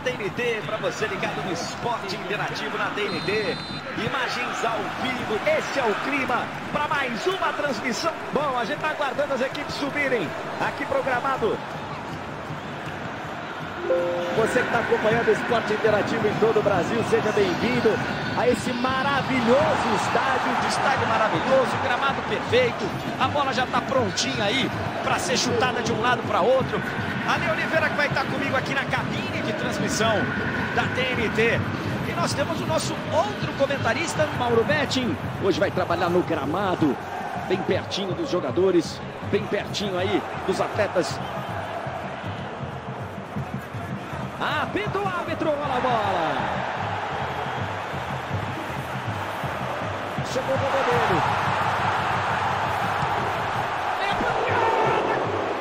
TNT, para você ligado no esporte interativo na TNT. Imagens ao vivo, esse é o clima para mais uma transmissão. Bom, a gente está aguardando as equipes subirem aqui programado. Você que está acompanhando o esporte interativo em todo o Brasil, seja bem-vindo a esse maravilhoso estádio maravilhoso, gramado perfeito, a bola já está prontinha aí para ser chutada de um lado para outro. Ale Oliveira que vai estar comigo aqui na cabine de transmissão da TNT. E nós temos o nosso outro comentarista, Mauro Betting. Hoje vai trabalhar no gramado, bem pertinho dos jogadores, bem pertinho aí dos atletas. Apita o árbitro, olha a bola. Chegou o goleiro. É pancada.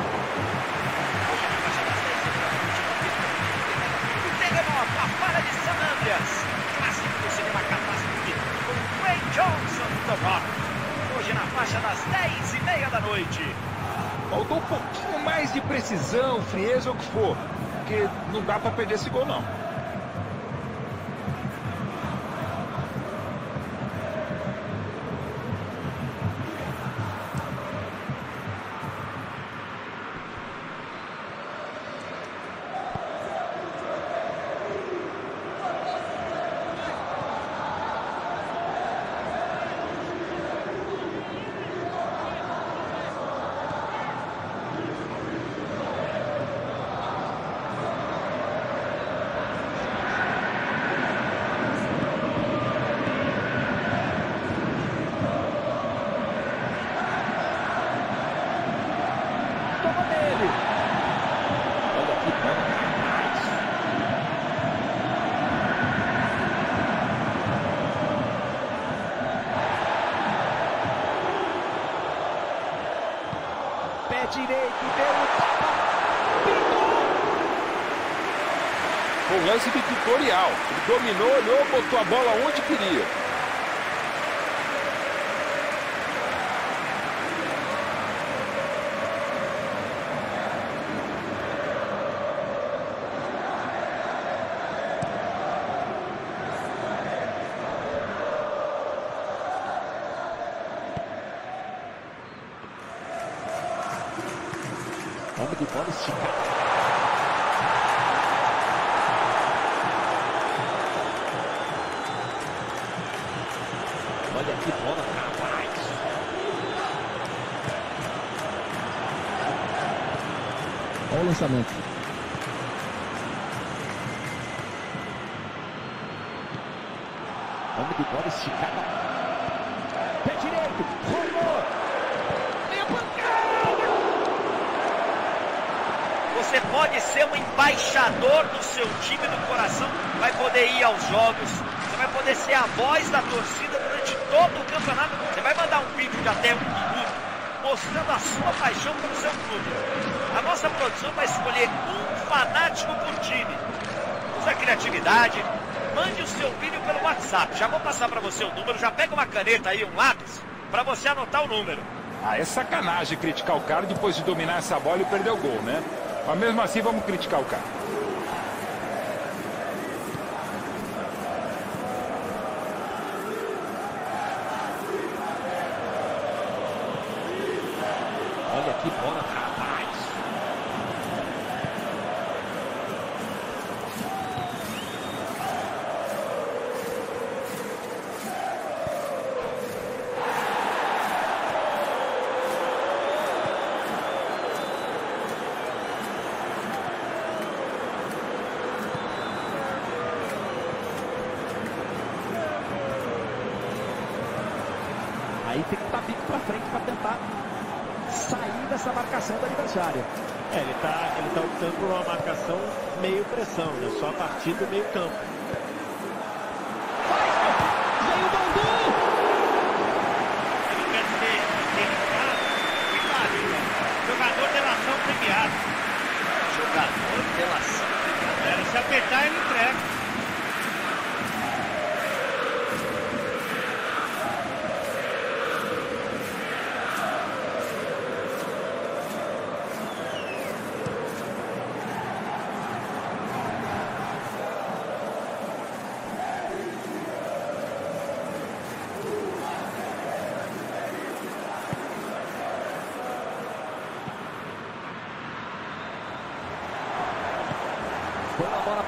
Telemóvel, a falha de San Andreas. Clássico do cinema catástrofe com Ray Johnson do Rock. Hoje na faixa das 10h30 da noite. Faltou um pouquinho mais de precisão, frieza ou o que for. Porque não dá para perder esse gol, não. Pé direito, deu o tapa, pintou! Foi um lance ditatorial. Ele dominou, olhou, botou a bola onde queria. Homem de bola esticada. Olha que bola, rapaz. Olha o lançamento. Homem de bola esticada. Pé direito, rolou. Meia pancada. Você pode ser um embaixador do seu time no coração, vai poder ir aos jogos, você vai poder ser a voz da torcida durante todo o campeonato. Você vai mandar um vídeo de até 1 minuto, mostrando a sua paixão pelo seu clube. A nossa produção vai escolher um fanático por time. Use a criatividade, mande o seu vídeo pelo WhatsApp. Já vou passar para você o número, já pega uma caneta aí, um lápis, para você anotar o número. Ah, é sacanagem criticar o cara depois de dominar essa bola e perder o gol, né? Mas mesmo assim vamos criticar o cara. Olha que bola, rapaz. Aí tem que estar bico para frente para tentar sair dessa marcação do adversário. Ele tá optando por uma marcação meio pressão, né? Só a partir do meio campo. Veio o Bandu! Ele quer dizer, jogador de lação premiado. Jogador de lação premiado. Se apertar, ele entrega. Boa bola.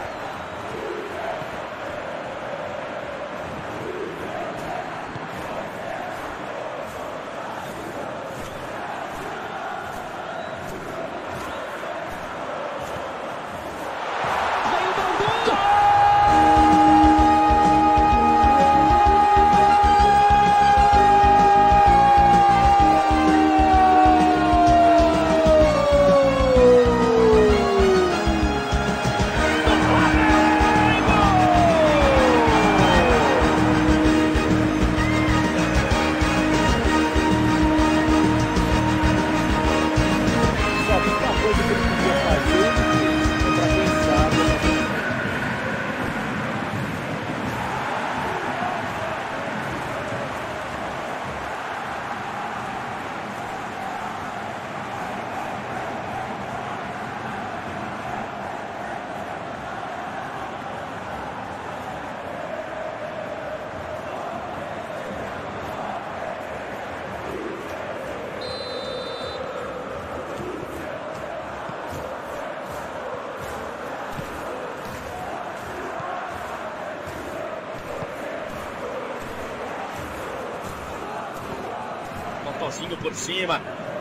Totozinho por cima.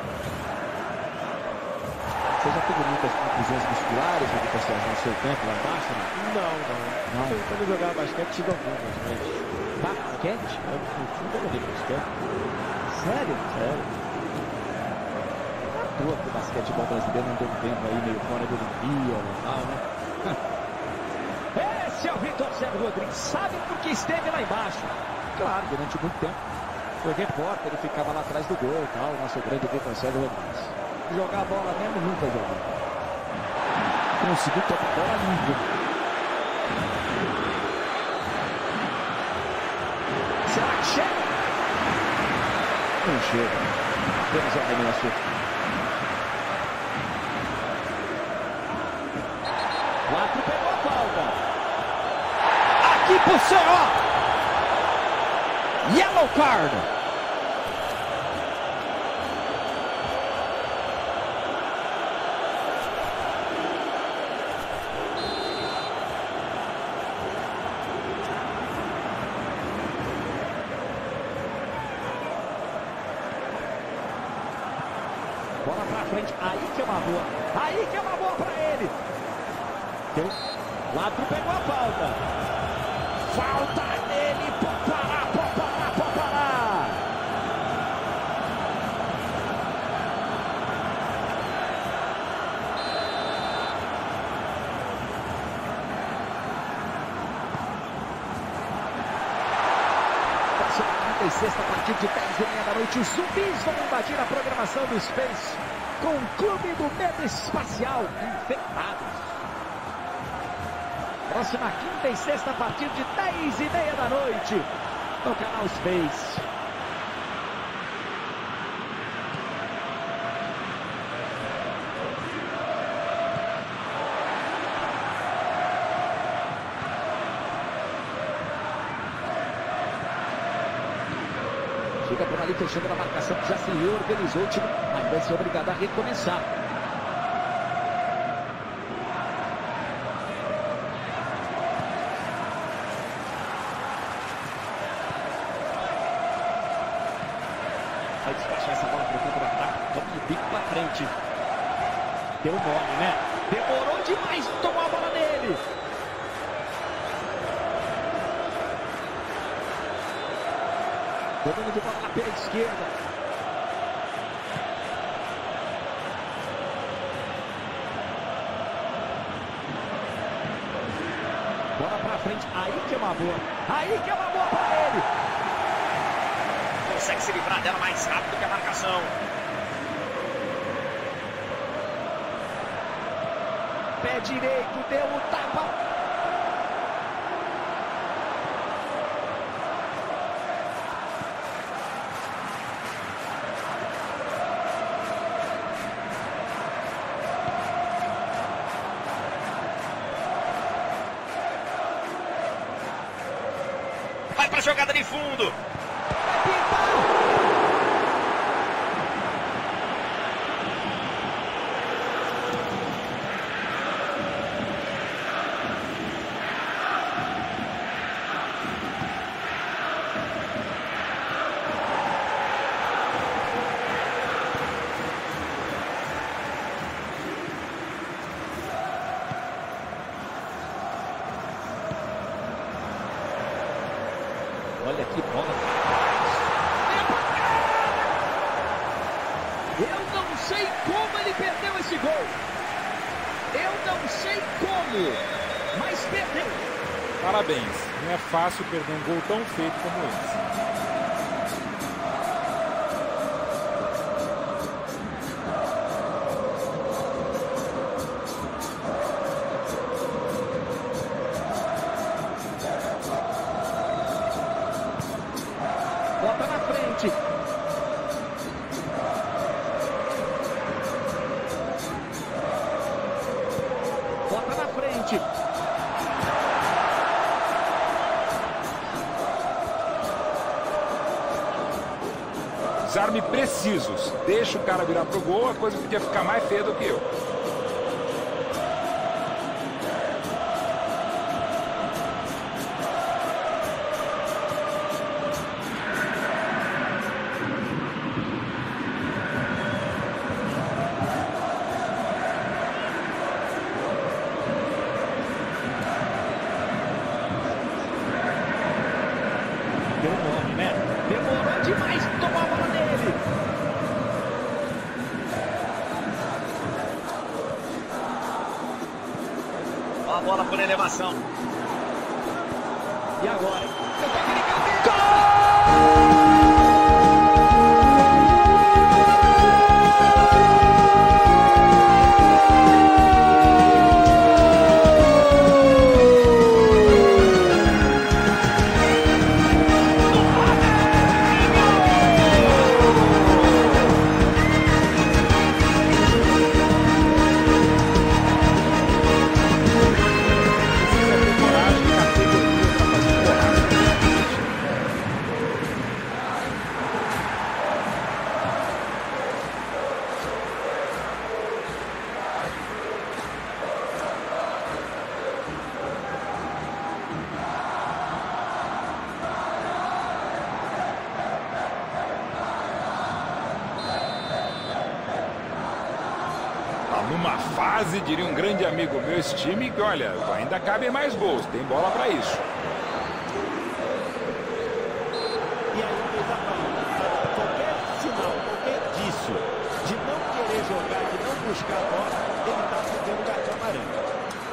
Você já teve muitas confusões musculares no seu tempo lá embaixo? Não. Quando eu jogava basquete, tive algumas, mas... Basquete? Eu fui jogador de basquete. Sério? Sério. Não é à toa que o basquetebol brasileiro andou um tempo aí meio fora da Olimpíada e tal, né? Esse é o Vitor Sérgio Rodrigues. Sabe por que esteve lá embaixo? Claro, durante muito tempo. Foi repórter, ele ficava lá atrás do gol e tal, nosso grande Vitor Sérgio Rodrigues. Jogar a bola mesmo nunca jogou. Conseguiu tocar a bola limpa. Será que chega? Não chega. Apenas o arremesso. O árbitro pegou a falta. Aqui pro senhor. Yellow card. Bola pra frente, aí que é uma boa. Aí que é uma boa pra ele. O árbitro pegou a falta. Falta nele, pode parar. Sexta a partir de 10h30 da noite, os zumbis vão invadir a programação do Space com o Clube do Medo Espacial Infectados. Próxima quinta e sexta a partir de 10h30 da noite no canal Space. Fica por ali fechando a marcação, já se reorganizou o time, mas vai ser obrigado a recomeçar. Vai despachar essa bola para o campo do ataque, toma de bico para frente. Deu mole, né? Demorou demais, tomou a bola nele. Domínio de bola na pela esquerda. Bola pra frente. Aí que é uma boa. Aí que é uma boa pra ele. Consegue se livrar dela mais rápido que a marcação. Pé direito, deu o tapa. Vai pra jogada de fundo. Olha que bola. Eu não sei como ele perdeu esse gol. Eu não sei como, mas perdeu. Parabéns. Não é fácil perder um gol tão feito como esse. Bota na frente. Bota na frente. Desarme precisos. Deixa o cara virar pro gol, a coisa podia ficar mais feia do que eu. Deu nome, né? Demorou demais tomar a bola dele. Ó a bola por elevação. E agora, hein? Numa fase, diria um grande amigo meu, esse time que, olha, ainda cabem mais gols, tem bola para isso. E aí fez a falta. Qualquer sinal, qualquer disso, de não querer jogar, de não buscar a bola, ele está perdendo o cartão amarelo.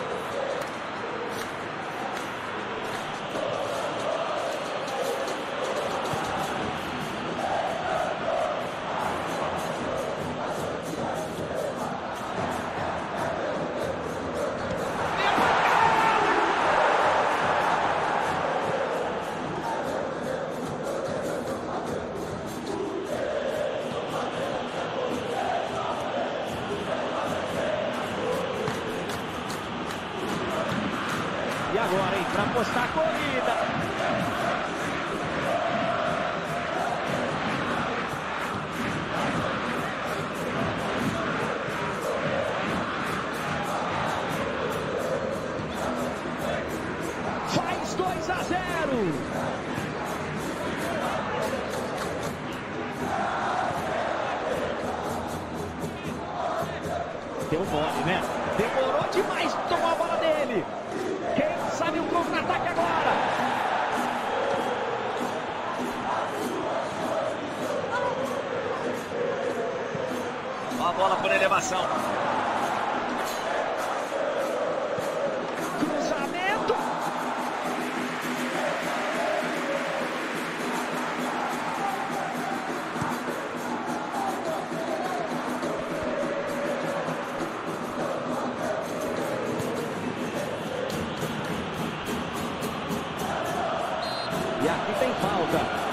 E agora, hein? Para postar a corrida. Faz 2-0. Deu mole, né? Demorou demais tomar a bola dele. Quem sabe o contra-ataque agora? Ó a bola por elevação. Cruzamento. E aqui tem falta.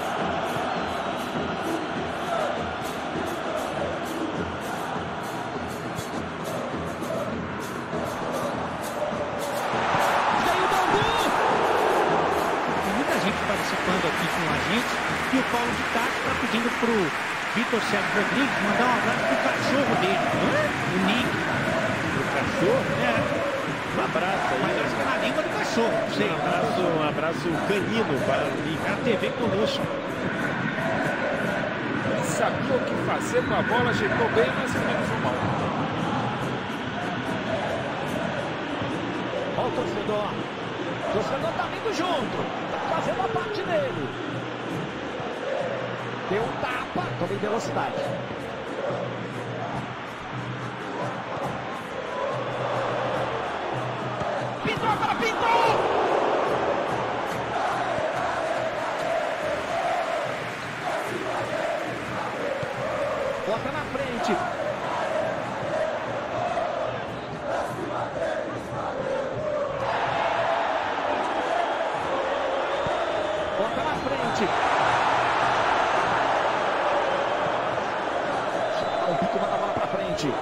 Veio o Bangu! Tem muita gente participando aqui com a gente e o Paulo de Castro está pedindo pro Vitor Sérgio Rodrigues mandar um abraço pro cachorro dele, o Nick. O cachorro? É. Um abraço aí. Mas na língua do cachorro, não sei. Um abraço canino para ligar a TV conosco. Ele sabia o que fazer com a bola, ajeitou bem, mas menos um mal. Olha o torcedor. O torcedor tá vindo junto. Tá fazendo a parte dele. Deu um tapa. Toma em velocidade. Pintou agora, pintou! Bota na frente. Bota na frente. O Pico manda a bola pra frente.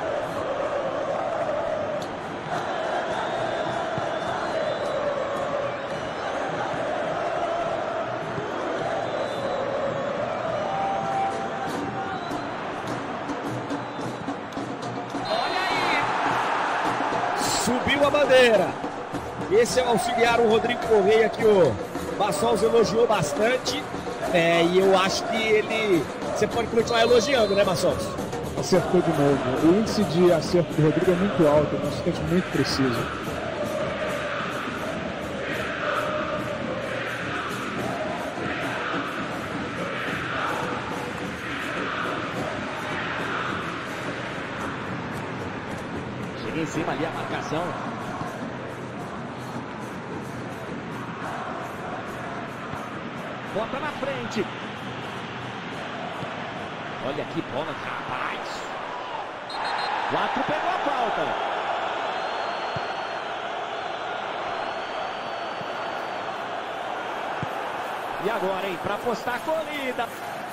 Subiu a bandeira. Esse é o auxiliar, o Rodrigo Correia, que o Bassols elogiou bastante. E eu acho que ele... Você pode continuar elogiando, né, Bassols? Acertou de novo. O índice de acerto do Rodrigo é muito alto, é um assistente muito preciso. Chega em cima ali a marcação. Bota na frente. Olha que bola, rapaz. 4 pegou a falta. E agora, hein? Pra apostar a corrida.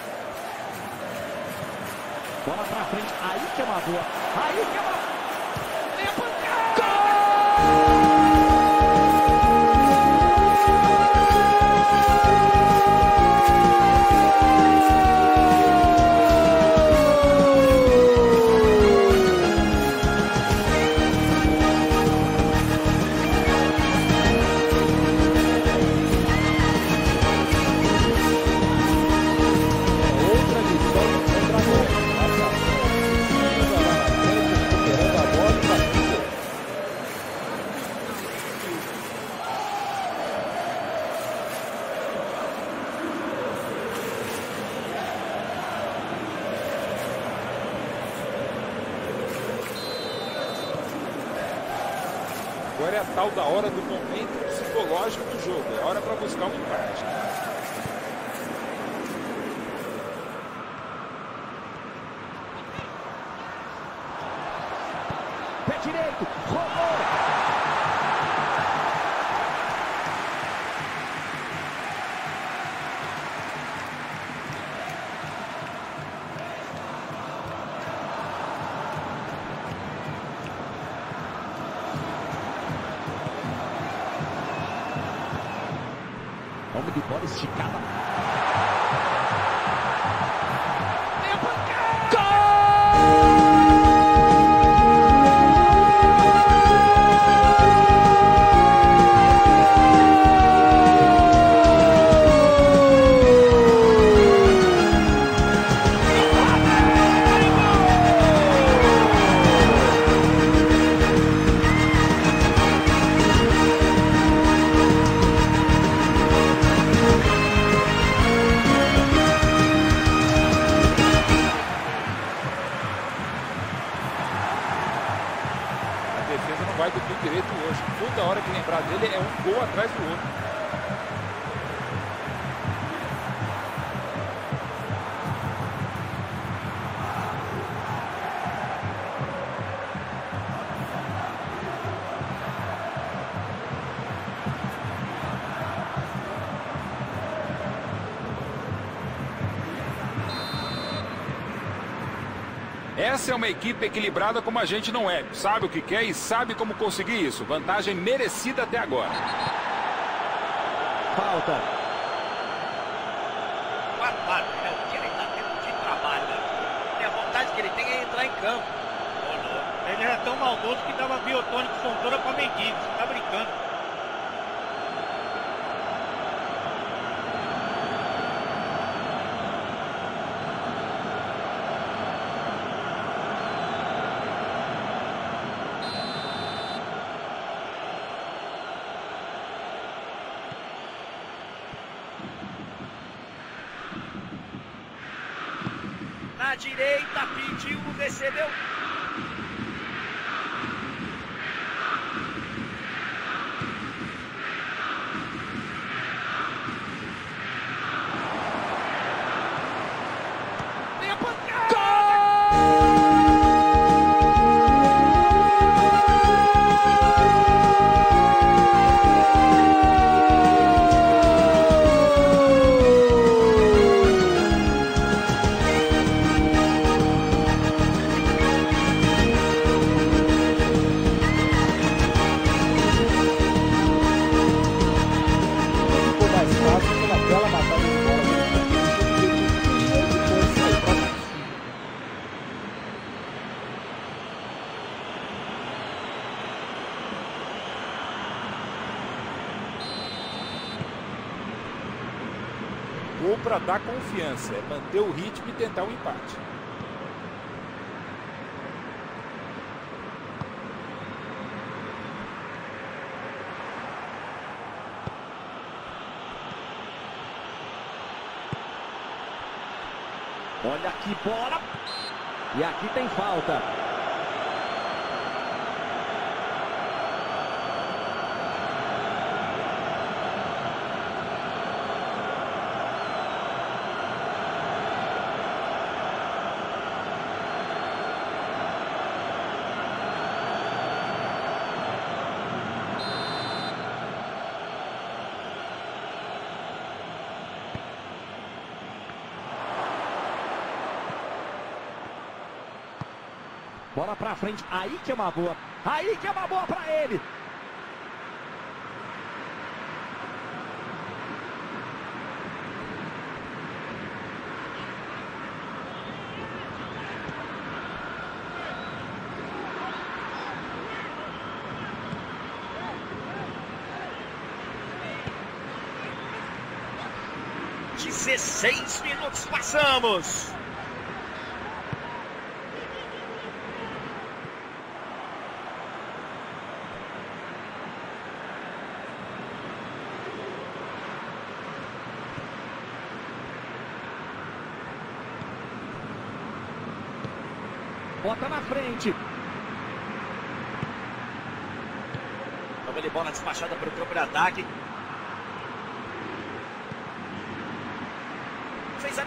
Bola pra frente. Aí que é uma boa. Aí que é uma... Agora é a tal da hora do momento psicológico do jogo. É hora para buscar um empate. Pé direito, roubou. Vamos de bola esticada. Vai do pé direito hoje. Toda hora que lembrar dele é um gol atrás do outro. Essa é uma equipe equilibrada como a gente não é. Sabe o que quer e sabe como conseguir isso. Vantagem merecida até agora. Falta. Barbado, né? O que ele tá tendo de trabalho, né? E a vontade que ele tem é entrar em campo. Ele era tão maldoso que dava biotônico fontura pra mendigo. Você tá brincando. direita, pediu, recebeu. Vem a pancada! Ficou mais fácil pela bela batalha de bola. Depois saiu pra cá. Gol para dar confiança, é manter o ritmo e tentar o empate. Olha que bola. E aqui tem falta. Bola pra frente, aí que é uma boa. Aí que é uma boa pra ele. Dezesseis minutos passamos. Bota na frente. Toma ele, bola despachada para o campo de ataque. Fez a...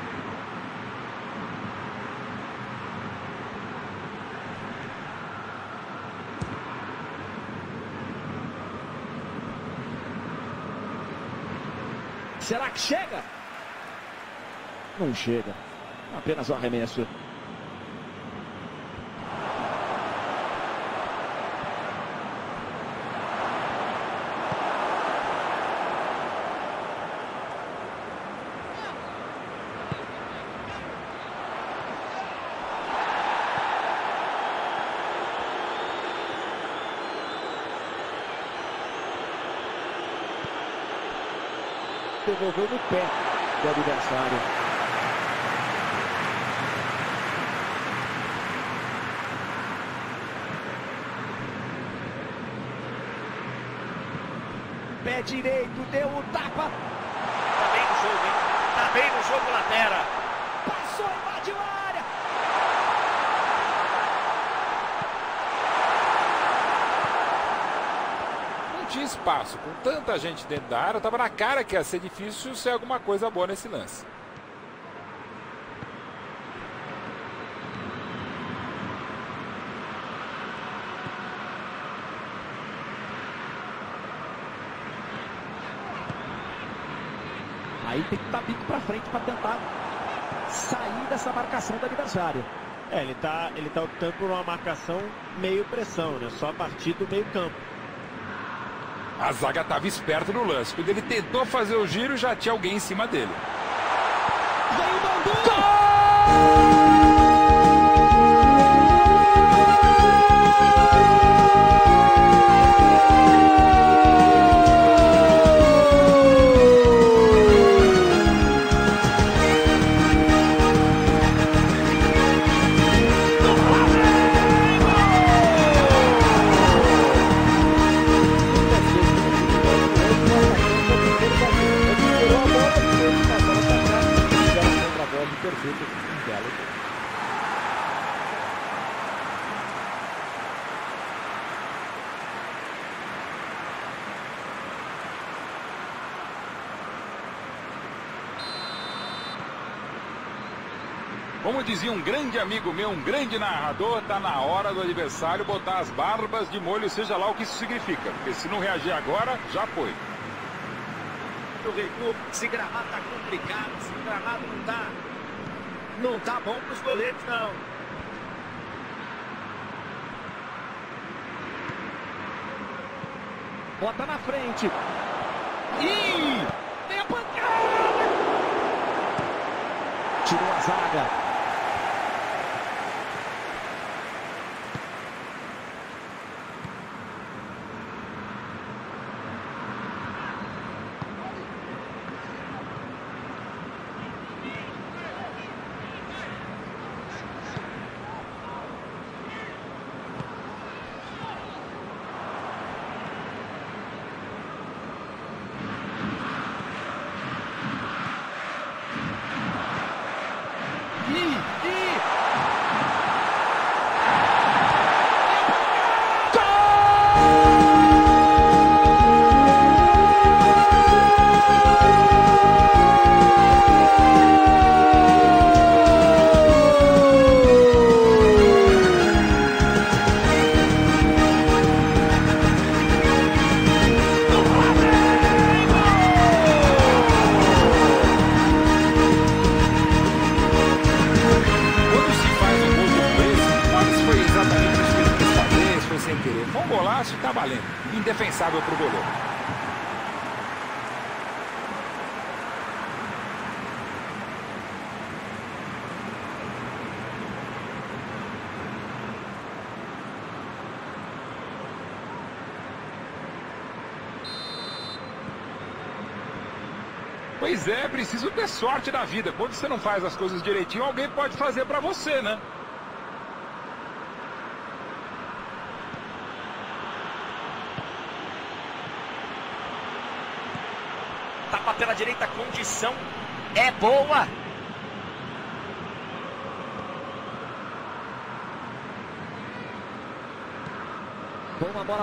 Será que chega? Não chega. Apenas um arremesso. Devolveu no pé do adversário. Pé direito, deu o tapa. Tá bem no jogo, hein? Tá bem no jogo, Latera. Passou, invadiu a área. Tinha espaço, com tanta gente dentro da área, estava na cara que ia ser difícil ser alguma coisa boa nesse lance. Aí tem que dar bico pra frente para tentar sair dessa marcação do adversário. Ele tá optando por uma marcação meio pressão, né? Só a partir do meio campo. A zaga estava esperta no lance. Quando ele tentou fazer o giro, já tinha alguém em cima dele. Vem o Bandu! Gol! Perfeito, um belo. Como dizia um grande amigo meu, um grande narrador, tá na hora do adversário botar as barbas de molho, seja lá o que isso significa. Porque se não reagir agora, já foi. O recuo, esse gramado tá complicado, esse gramado não tá bom pros goleiros, não. Bota na frente. Ih! Tem a pancada! Tirou a zaga. Foi um golaço, tá valendo. Indefensável pro goleiro. Pois é, preciso ter sorte na vida. Quando você não faz as coisas direitinho, alguém pode fazer pra você, né? Tapa pela direita, condição é boa. Boa bola.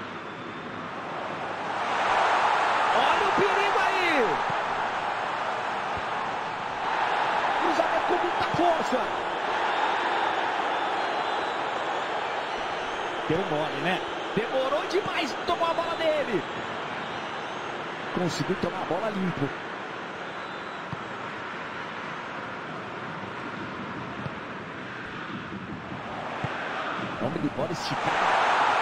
Olha o perigo aí. Cruzamento com muita força. Deu mole, né? Demorou demais, tomou a bola dele. Conseguiu tomar a bola limpo. Homem de bola esticada.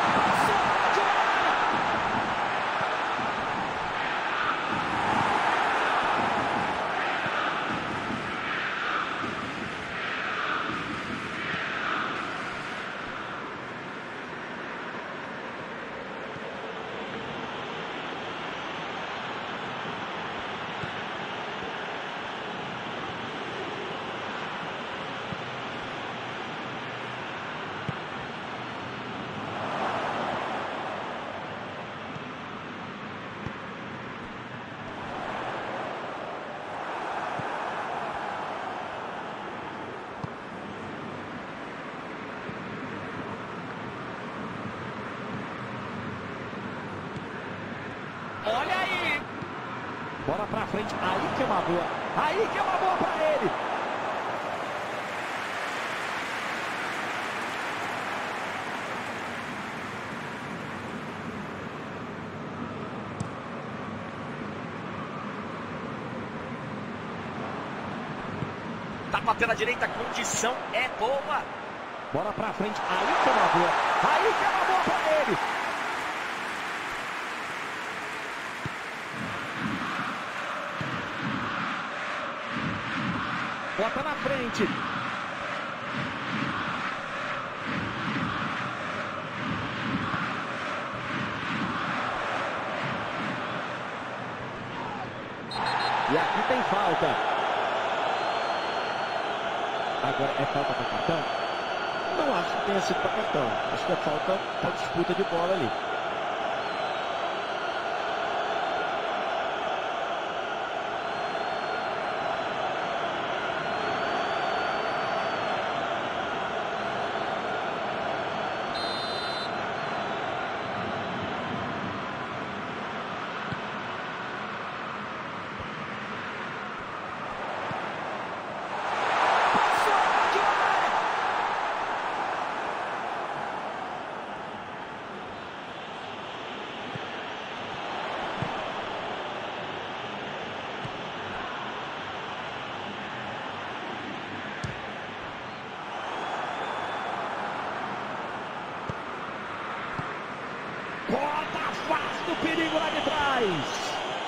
Olha aí. Bola pra frente. Aí que é uma boa. Aí que é uma boa pra ele. Tapa pela direita, condição é boa. Bola pra frente. Aí que é uma boa. Aí que é uma boa pra ele. Bota na frente. E aqui tem falta. Agora é falta para cartão? Não acho que tenha sido para cartão. Acho que é falta para disputa de bola ali. o perigo lá de trás.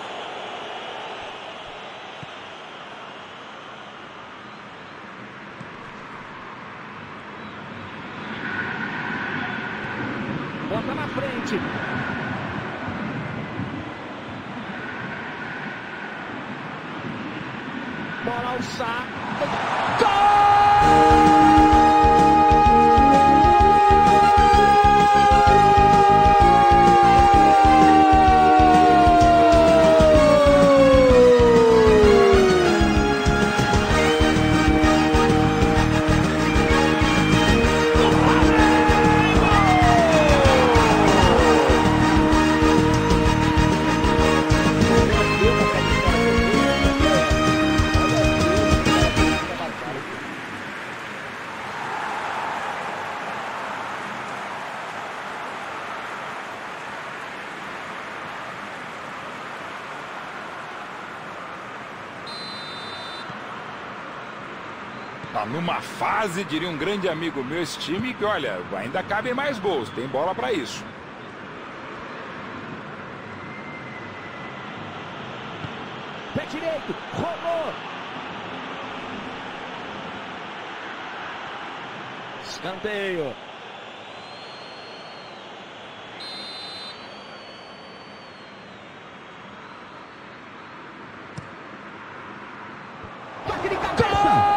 Bota na frente. Bola ao Sá. Tá numa fase, diria um grande amigo meu, esse time, que olha, ainda cabem mais gols, tem bola para isso. Pé direito, rolou. Escanteio. Toque de cabeça.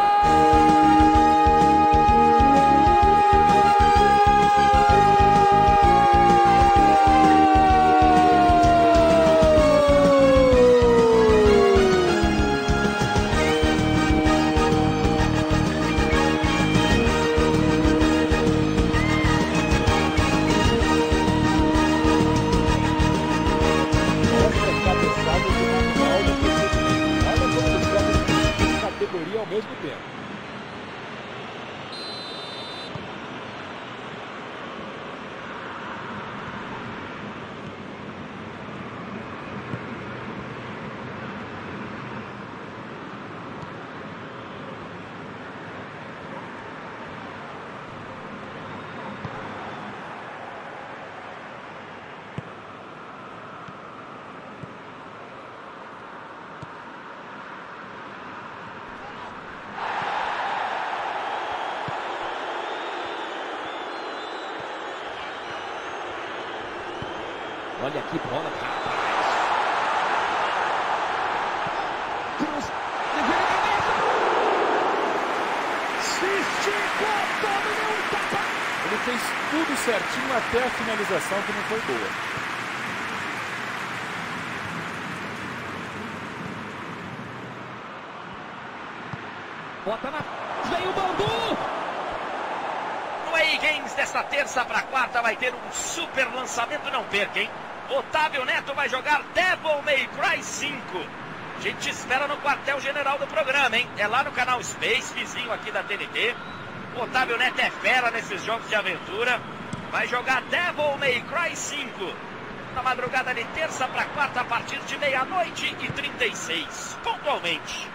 Categoria ao mesmo tempo. Olha que bola, rapaz. Cruz. Se esticou, dominou o tapa. Ele fez tudo certinho até a finalização, que não foi boa. Bota na... Veio o Bambu. No EA Games desta terça para quarta vai ter um super lançamento, não perca, hein? Otávio Neto vai jogar Devil May Cry 5. A gente te espera no quartel-general do programa, hein? É lá no canal Space, vizinho aqui da TNT. O Otávio Neto é fera nesses jogos de aventura. Vai jogar Devil May Cry 5 na madrugada de terça para quarta a partir de 00:36, pontualmente.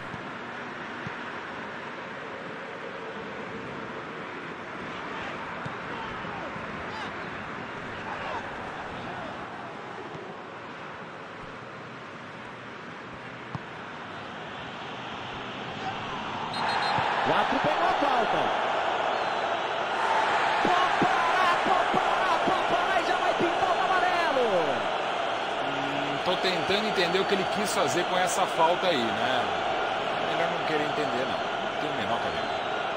O árbitro pegou a falta. Pode parar, e já vai pintar o amarelo. Tô tentando entender o que ele quis fazer com essa falta aí, né? Melhor não querer entender, não. Não tem o menor cabelo.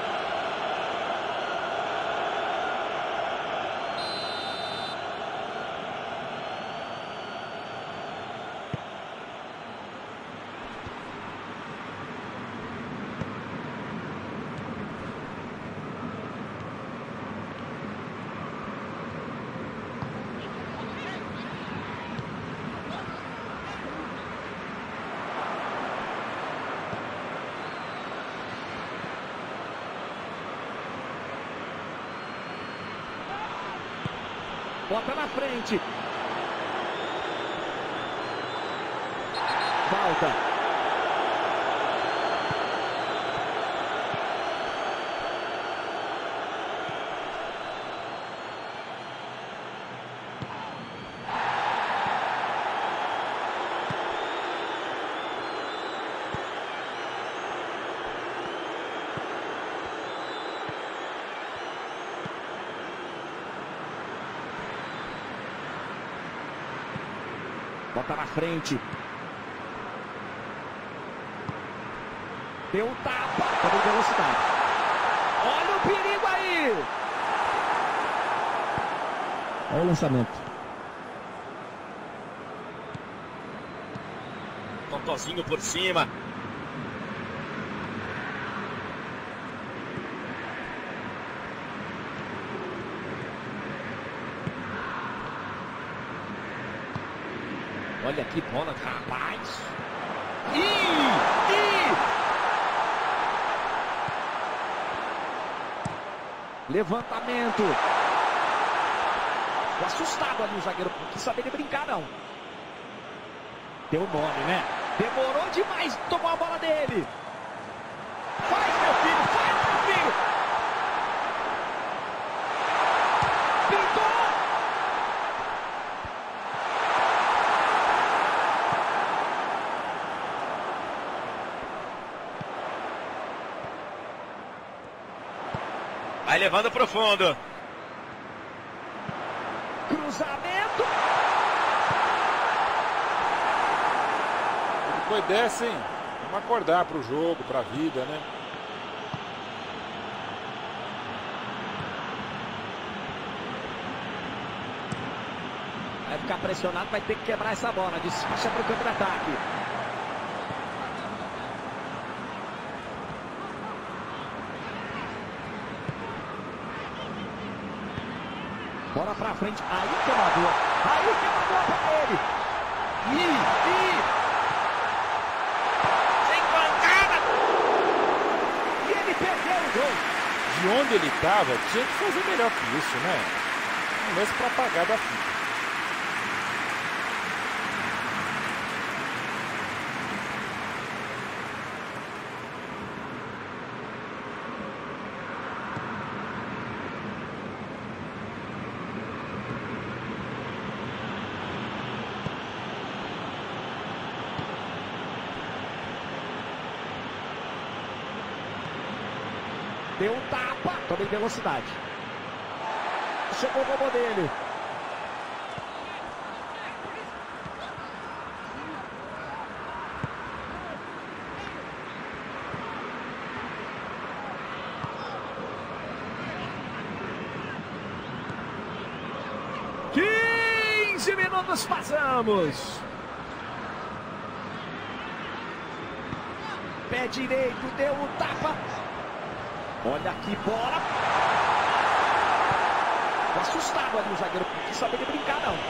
Bota na frente. Falta. Bota na frente. Deu um tapa. Também velocidade. Olha o perigo aí. Olha o lançamento. Totozinho por cima. Olha que bola, rapaz. Levantamento. Ficou assustado ali o zagueiro. Não quis saber de brincar, não. Deu nome, né? Demorou demais. Tomou a bola dele. Faz, meu filho. Faz, meu filho. Pintou. Vai levando pro fundo. Cruzamento. Depois dessa, hein? Vamos acordar pro jogo, pra vida, né? Vai ficar pressionado, vai ter que quebrar essa bola. Despacha pro contra-ataque. Bora pra frente. Aí que é uma boa. Aí que é uma boa pra ele. Sem pancada. E ele perdeu o gol. De onde ele estava, tinha que fazer melhor que isso, né? Um lance pra apagar da fita. Deu um tapa. Também velocidade. Chegou o gol dele. Minutos passamos. Pé direito, deu um tapa. Olha que bola. Ficou assustado ali o zagueiro. Não quis saber de brincar, não.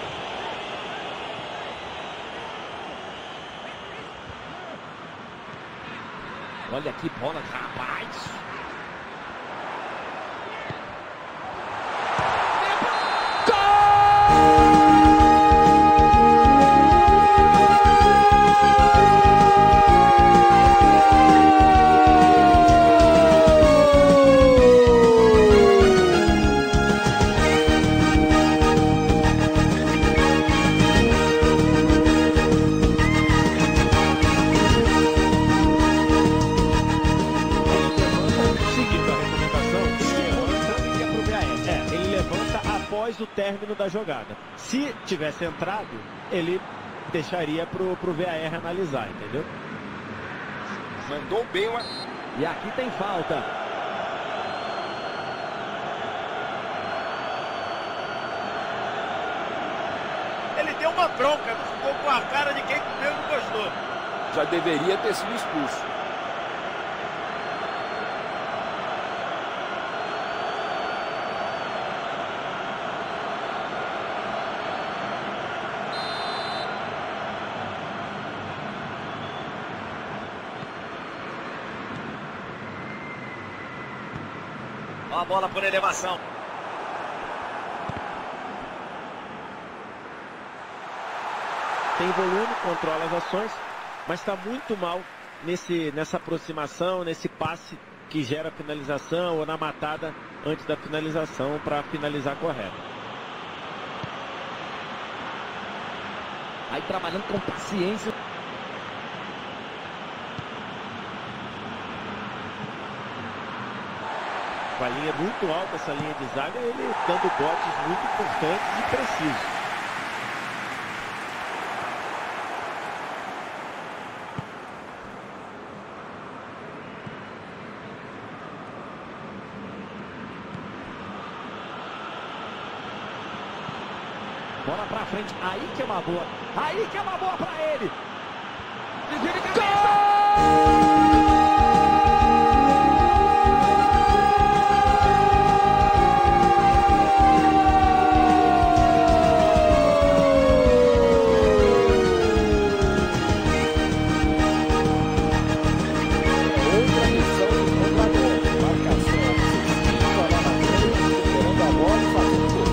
Olha que bola, rapaz. Após o término da jogada. Se tivesse entrado, ele deixaria pro VAR analisar, entendeu? Mandou bem uma... E aqui tem falta. Ele deu uma bronca, ficou com a cara de quem comeu e não gostou. Já deveria ter sido expulso. Ó a bola por elevação. Tem volume, controla as ações, mas está muito mal nessa aproximação, nesse passe que gera finalização ou na matada antes da finalização para finalizar correto. Aí trabalhando com paciência. Com a linha muito alta, essa linha de zaga, ele dando botes muito importantes e precisos. Bola pra frente, aí que é uma boa. Aí que é uma boa pra ele. Desvio de cabeça. Outra missão do jogador. Marcação obsessiva lá na frente, recuperando a bola e fazendo gol.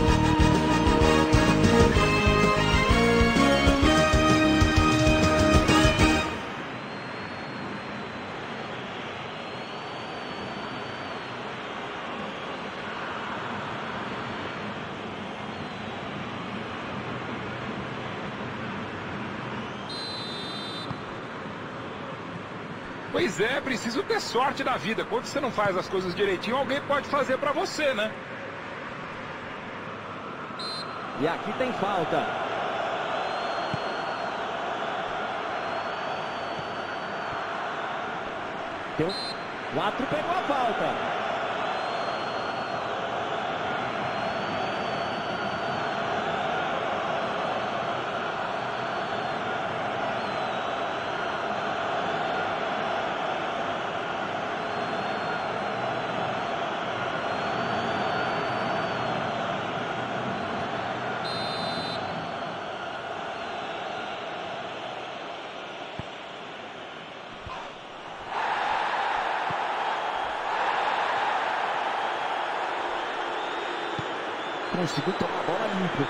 Pois é, preciso ter sorte na vida. Quando você não faz as coisas direitinho, alguém pode fazer pra você, né? E aqui tem falta. O árbitro pegou a falta. Conseguiu tomar a bola limpa.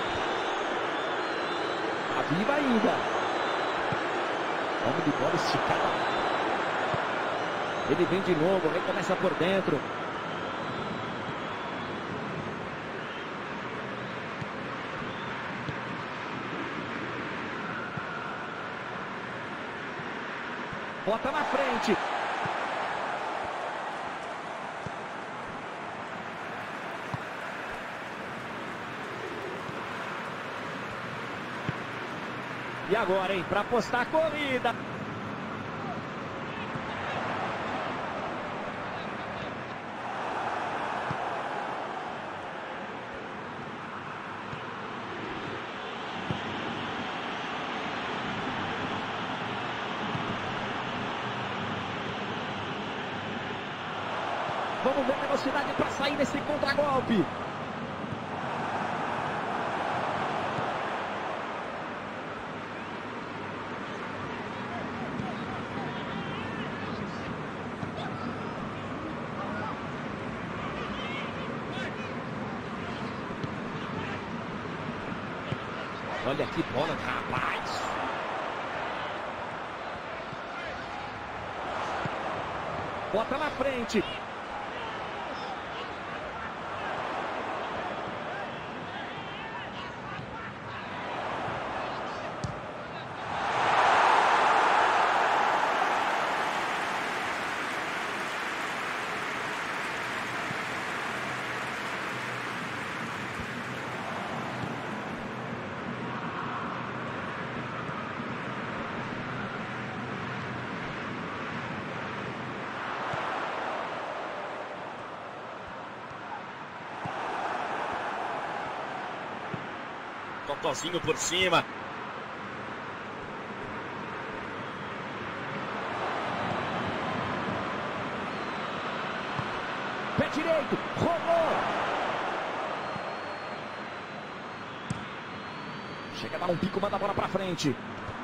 Tá viva ainda. Vamos de bola esticada. Ele vem de novo, recomeça por dentro. Bota na frente. E agora, hein? Para apostar a corrida. Vamos ver a velocidade para sair nesse contragolpe. Olha que bola, rapaz. Bota na frente. Totozinho por cima. Pé direito, rolou. Chega a dar um pico, manda a bola pra frente.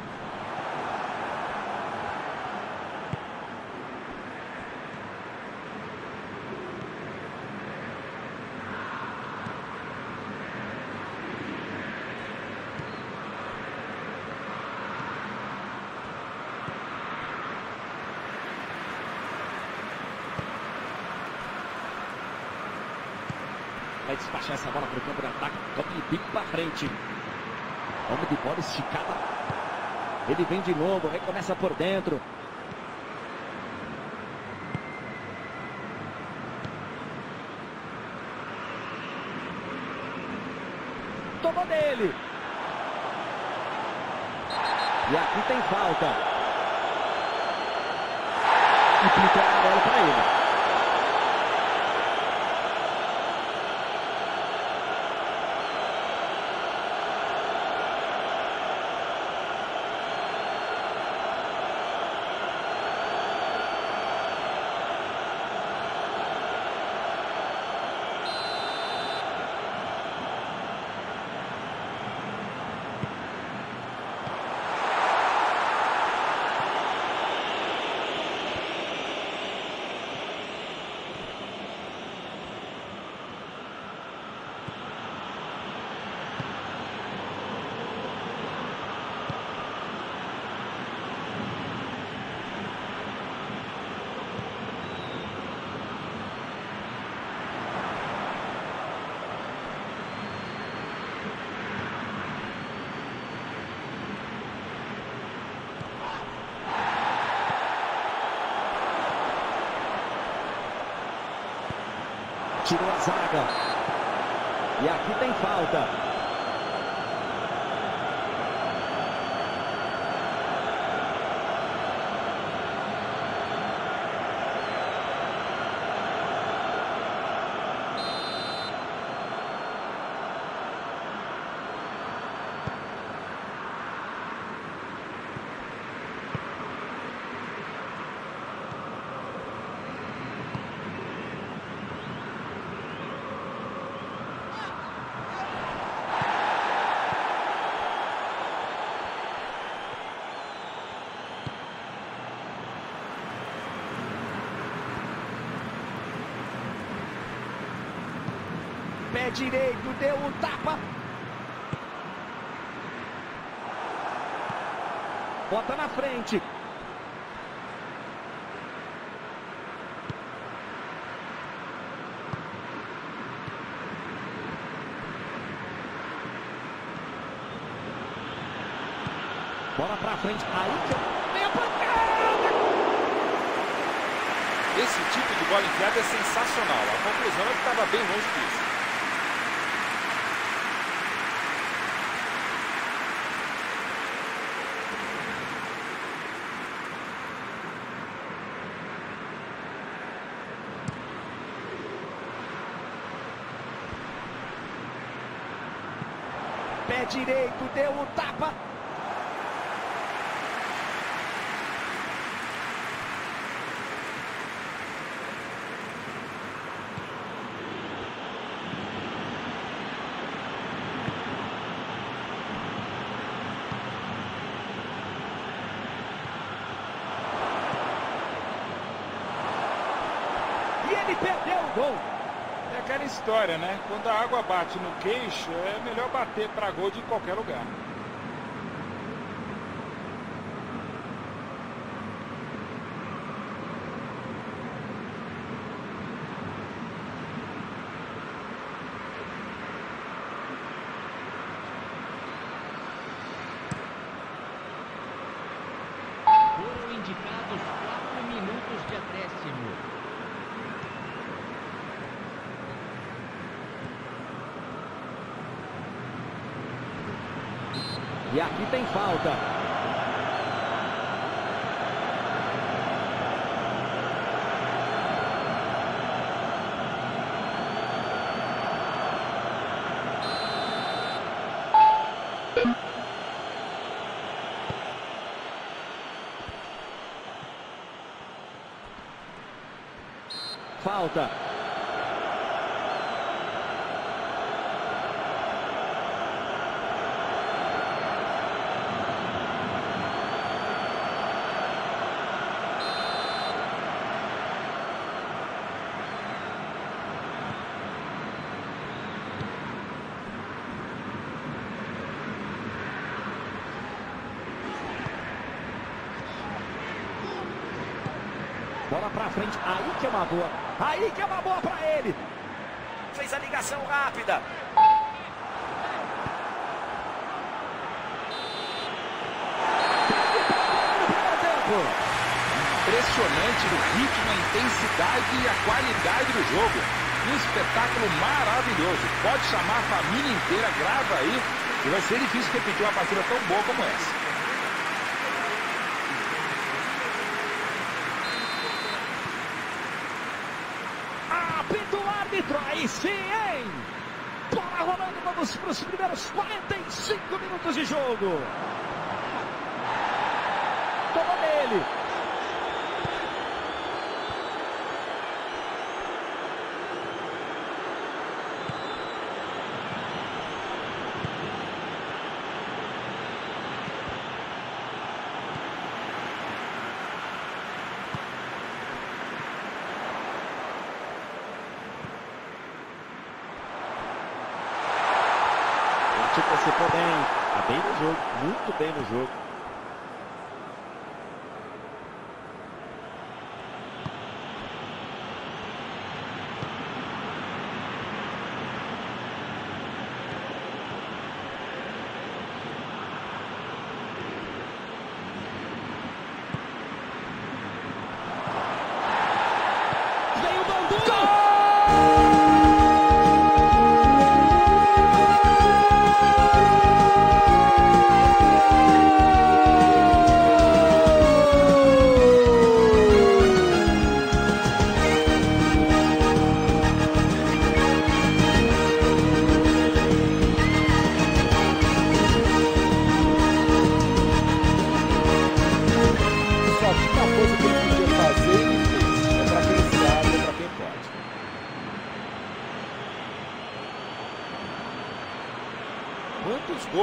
Vai despachar essa bola para o campo de ataque. Toque de pico para frente. Vamos de bola esticada. Ele vem de novo, recomeça por dentro. Tomou dele. E aqui tem falta. E pintou a bola para ele. Tirou a zaga. E aqui tem falta. Pé direito, deu um tapa. Bota na frente. Bola pra frente. Aí que vem a pancada. Esse tipo de bola enfiada é sensacional. A conclusão é que estava bem longe disso. Pé direito, deu o tapa. E ele perdeu o gol. É aquela história, né? Quando a água bate no queixo, é melhor bater para gol de qualquer lugar. Foram indicados 4 minutos de acréscimo. E aqui tem falta. Falta. Bola pra frente, aí que é uma boa. Aí que é uma boa pra ele. Fez a ligação rápida. Impressionante o ritmo, a intensidade e a qualidade do jogo. Um espetáculo maravilhoso. Pode chamar a família inteira, grava aí. E vai ser difícil repetir uma partida tão boa como essa. Apita o árbitro, aí sim, hein? Bola rolando, vamos para os primeiros 45 minutos de jogo. Toma nele. Participou bem, tá bem no jogo, muito bem no jogo. Veio o Bandu! Gol!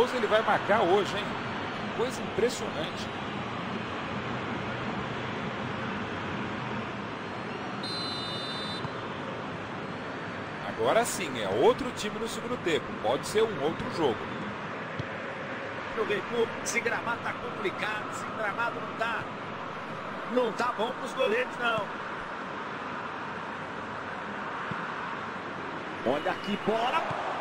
gols ele vai marcar hoje, hein? Coisa impressionante. Agora sim, é outro time no segundo tempo. Pode ser um outro jogo. No recuo, esse gramado tá complicado. Esse gramado não tá bom pros goleiros, não. Olha aqui, bola.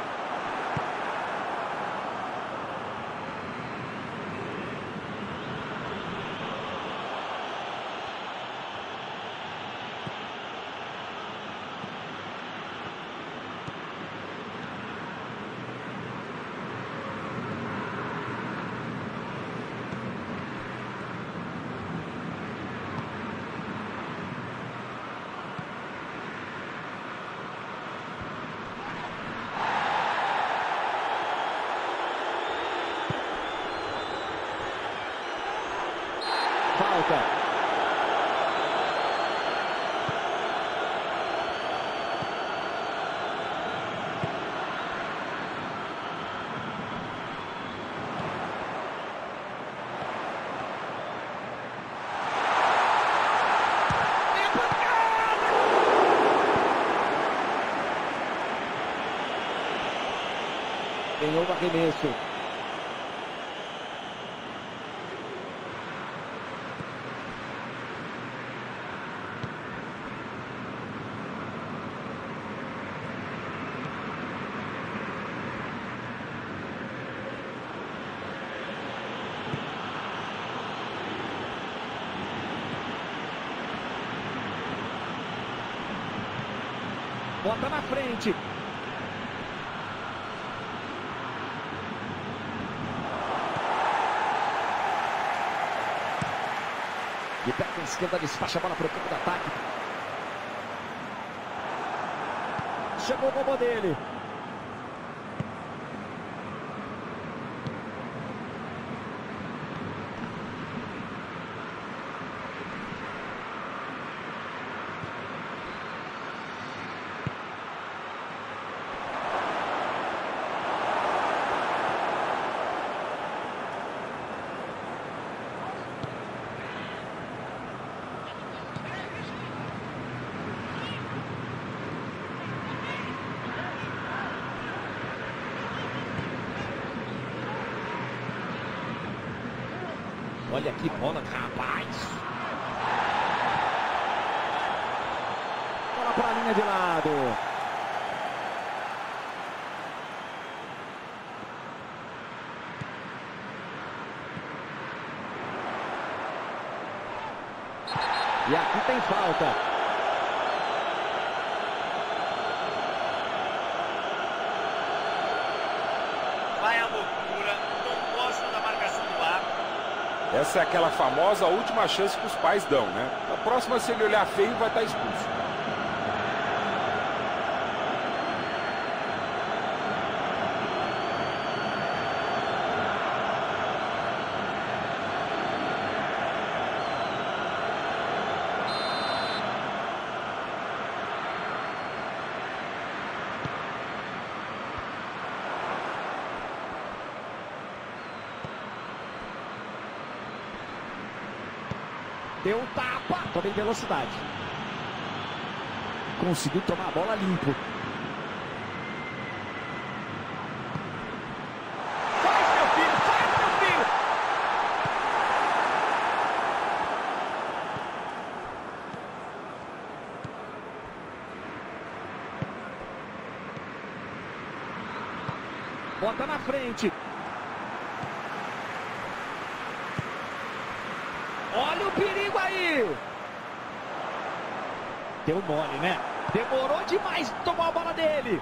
Falta. Ganhou o arremesso. Bota na frente. De pé com a esquerda, despacha a bola para o campo de ataque. Chegou o gol dele. Olha que bola, rapaz. Bola para a linha de lado. E aqui tem falta. Vai a loucura. Não gosta da marcação do árbitro. Essa é aquela famosa última chance que os pais dão, né? Na próxima, se ele olhar feio, vai estar expulso. Deu um tapa. Toma em velocidade. Conseguiu tomar a bola limpo. Faz, meu filho! Faz, meu filho! Bota na frente. Olha o perigo aí! Deu mole, né? Demorou demais de tomar a bola dele.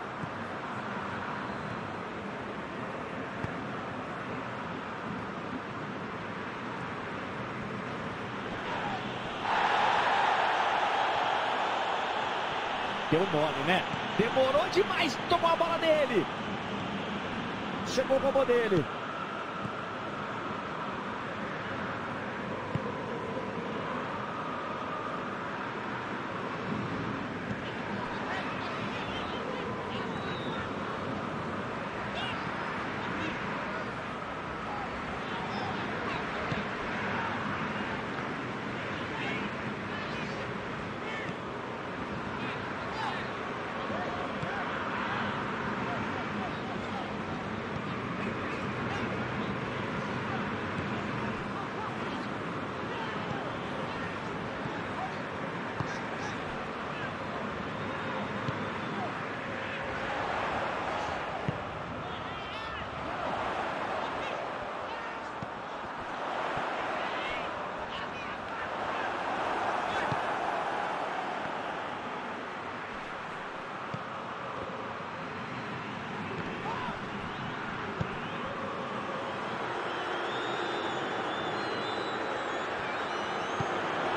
Deu mole, né? Demorou demais de tomar a bola dele. Chegou o robô dele.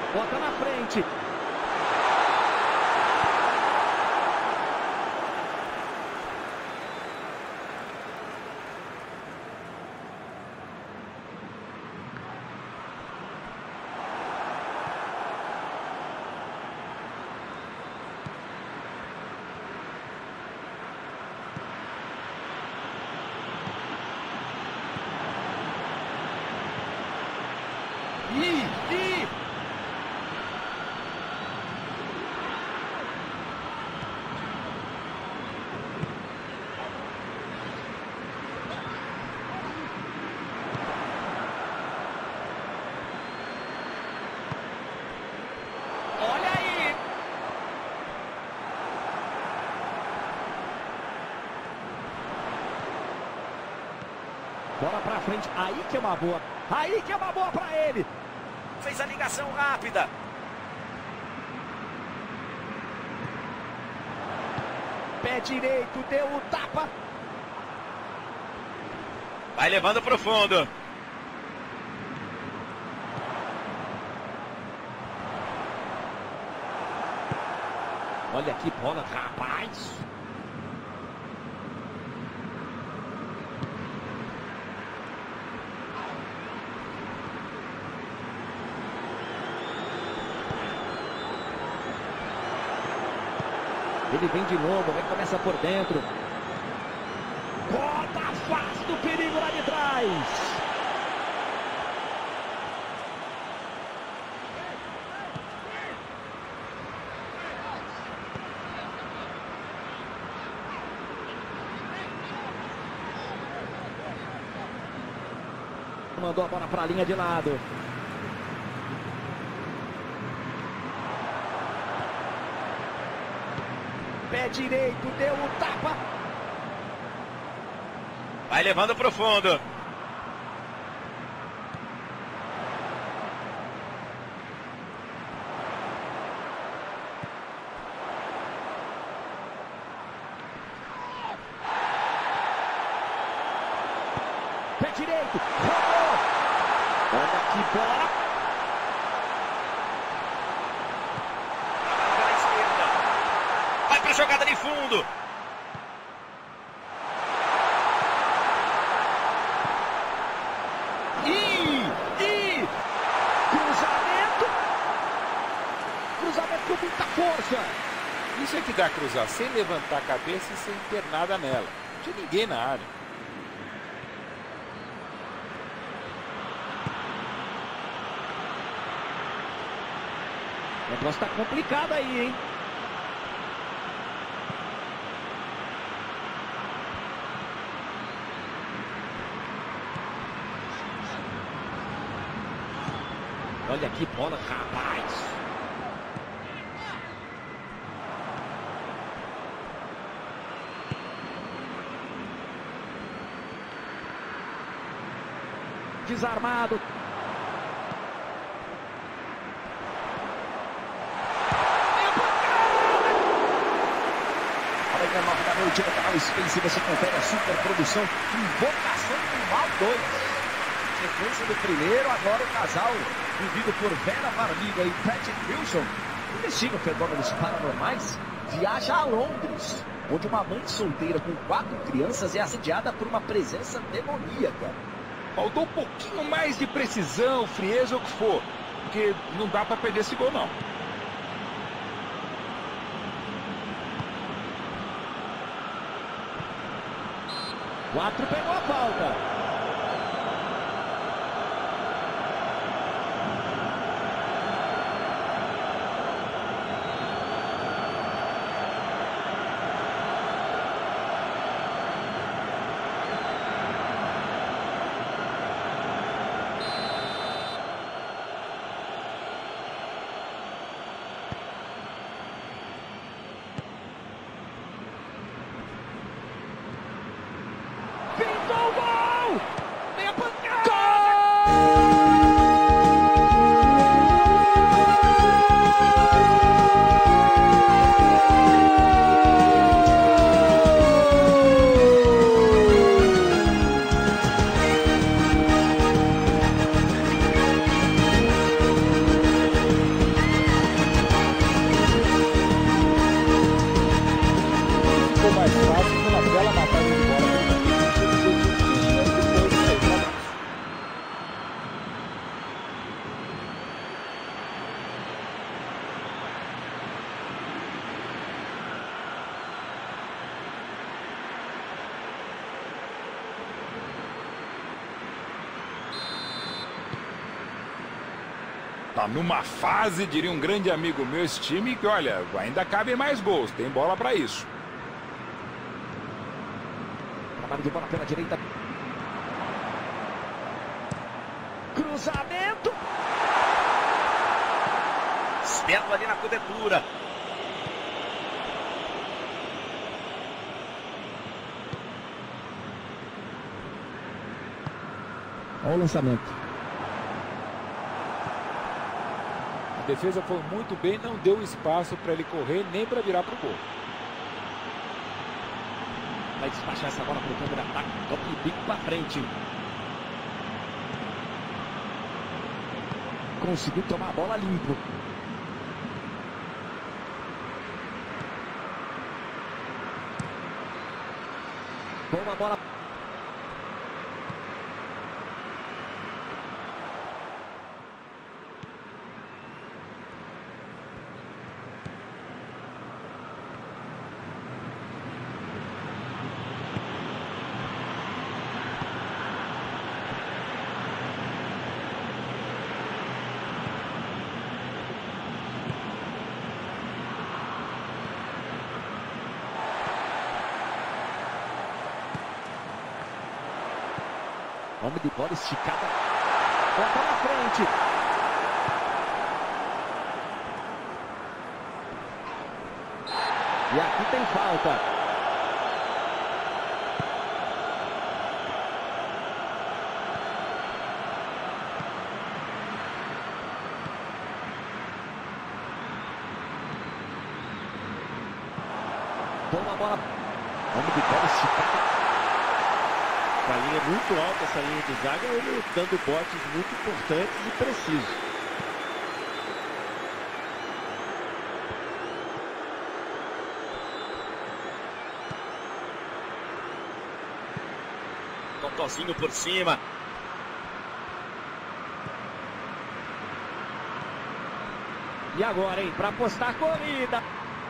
Bota na frente. Olha aí. Bola pra frente. Aí que é uma boa. Aí que é uma boa pra ele. Fez a ligação rápida. Pé direito, deu o tapa. Vai levando pro fundo. Olha que bola, rapaz. Ele vem de novo, recomeça por dentro. Bota, afasta o perigo lá de trás. Mandou a bola para a linha de lado. Pé direito, deu o tapa. Vai levando pro fundo. Pé direito, rodou. Olha que bola. Pela esquerda. Vai pra jogada de fundo. Cruzamento com muita força. Isso é que dá cruzar sem levantar a cabeça e sem ter nada nela. Não tinha ninguém na área. O negócio tá complicado aí, hein? Olha que bola, rapaz. Desarmado. A 9 da noite no canal Space, você confere a super produção Invocação do Mal 2. Sequência do primeiro, agora o casal vivido por Vera Farmiga e Patrick Wilson investigam fenômenos paranormais, viaja a Londres, onde uma mãe solteira com 4 crianças é assediada por uma presença demoníaca. Faltou um pouquinho mais de precisão, frieza ou o que for, porque não dá para perder esse gol não. Quatro pegou a falta. Pintou o gol! Tá numa fase, diria um grande amigo meu, esse time, que olha, ainda cabem mais gols, tem bola para isso. Trabalho de bola pela direita. Cruzamento. Esperto ali na cobertura. Olha o lançamento. A defesa foi muito bem, não deu espaço para ele correr, nem para virar para o gol. Vai despachar essa bola para o campo de ataque. Toque e bico para frente. Conseguiu tomar a bola limpo. Boa bola. Homem de bola esticada. Bota na frente. E aqui tem falta. Boa bola. Homem de bola esticada. Com a linha muito alta, essa linha de zaga, ele dando botes muito importantes e precisos. Totozinho por cima. E agora, hein? Para apostar a corrida.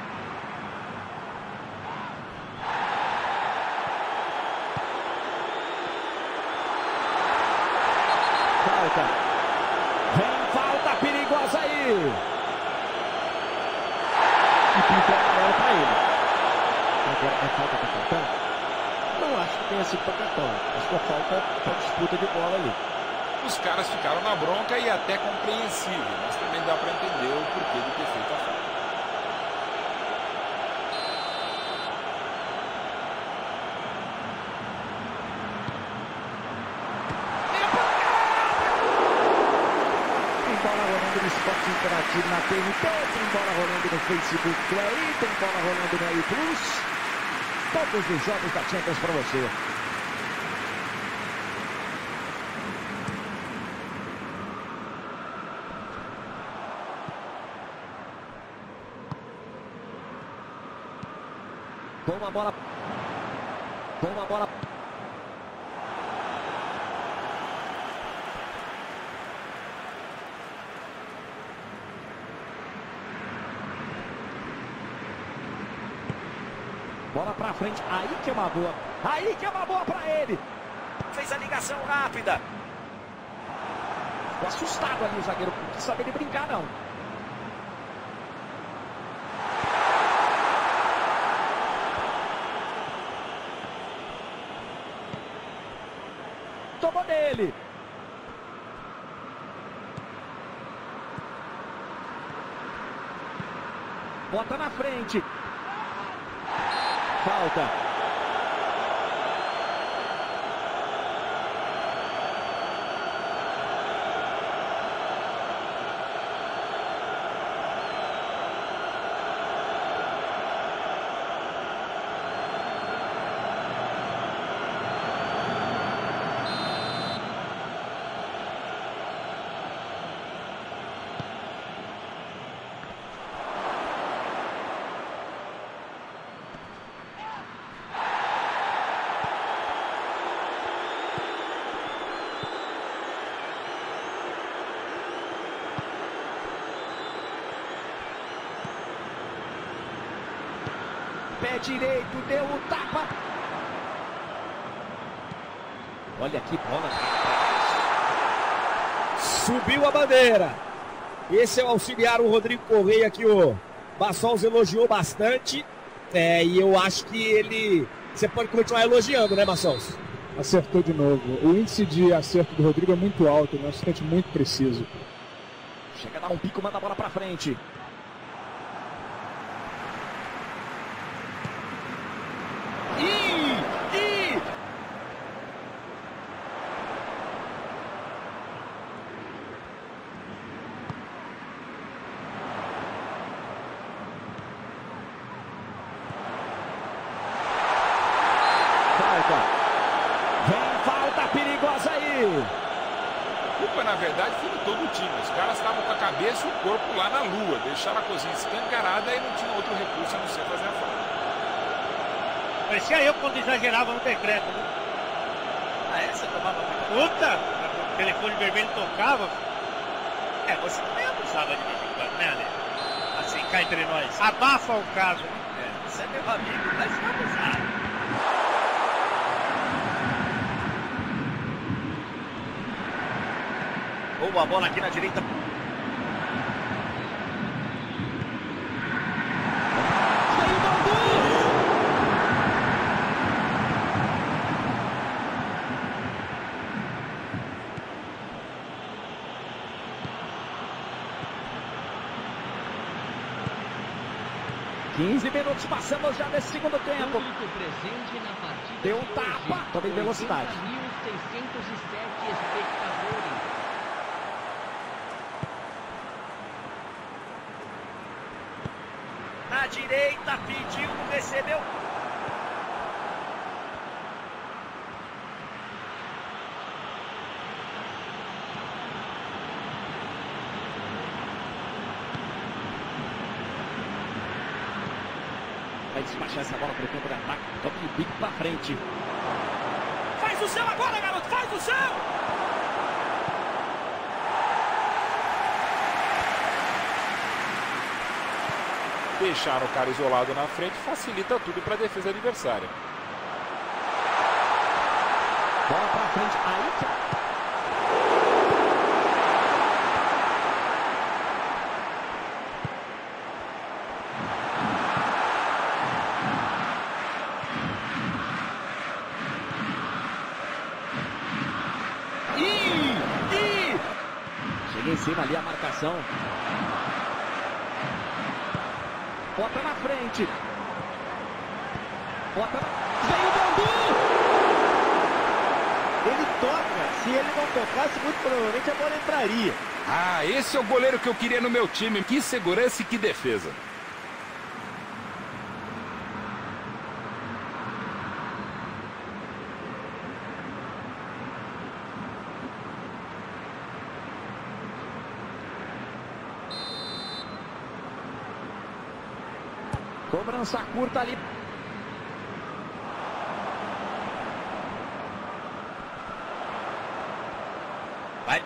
Vem falta perigosa aí. E pintou a bola para ele. Agora é falta para cartão? Não acho que tenha sido para cartão. Acho que a falta para disputa de bola ali. Os caras ficaram na bronca e até compreensível, mas também dá para entender o porquê de ter feito a falta. Esporte Interativo na TNT, tem bola rolando no Facebook Play, tem bola rolando no AI Plus. Todos os jogos da Champions para você. Boa bola. Boa bola. Bola pra frente, aí que é uma boa. Aí que é uma boa pra ele. Fez a ligação rápida. Ficou assustado ali o zagueiro, não quis saber de brincar não. Tomou dele. Bota na frente. Falta. Pé direito, deu o tapa. Olha que bola. Subiu a bandeira. Esse é o auxiliar, o Rodrigo Correia, que o Bassols elogiou bastante. E eu acho que ele... Você pode continuar elogiando, né, Bassols? Acertou de novo. O índice de acerto do Rodrigo é muito alto, é um assistente muito preciso. Chega a dar um pico, manda a bola pra frente. Vem falta perigosa aí. A culpa, na verdade, foi de todo o time. Os caras estavam com a cabeça e o corpo lá na lua. Deixaram a cozinha escancarada e não tinha outro recurso a não ser fazer a falta. Parecia eu quando exagerava no decreto, né? Você tomava muita... Puta! O telefone vermelho tocava. Você também abusava de vez em quando, né, Ale? Assim, cá entre nós. Abafa o caso, né? Você é meu amigo, mas não abusava. Boa bola aqui na direita. Quinze minutos passamos já nesse segundo tempo. Presente na partida. Deu um tapa, também velocidade. 80.607 espectadores. Na direita, pediu, não recebeu. Vai despachar essa bola para o campo de ataque. Toca o bico para frente. Faz o seu agora, garoto, faz o seu! Deixar o cara isolado na frente facilita tudo para a defesa adversária. Bola para frente. Aí que... Chega em cima ali a marcação. Bota na frente. Bota na... Vem o Bambu! Ele toca. Se ele não tocasse, muito provavelmente a bola entraria. Ah, esse é o goleiro que eu queria no meu time. Que segurança e que defesa. Cobrança curta ali. Vai.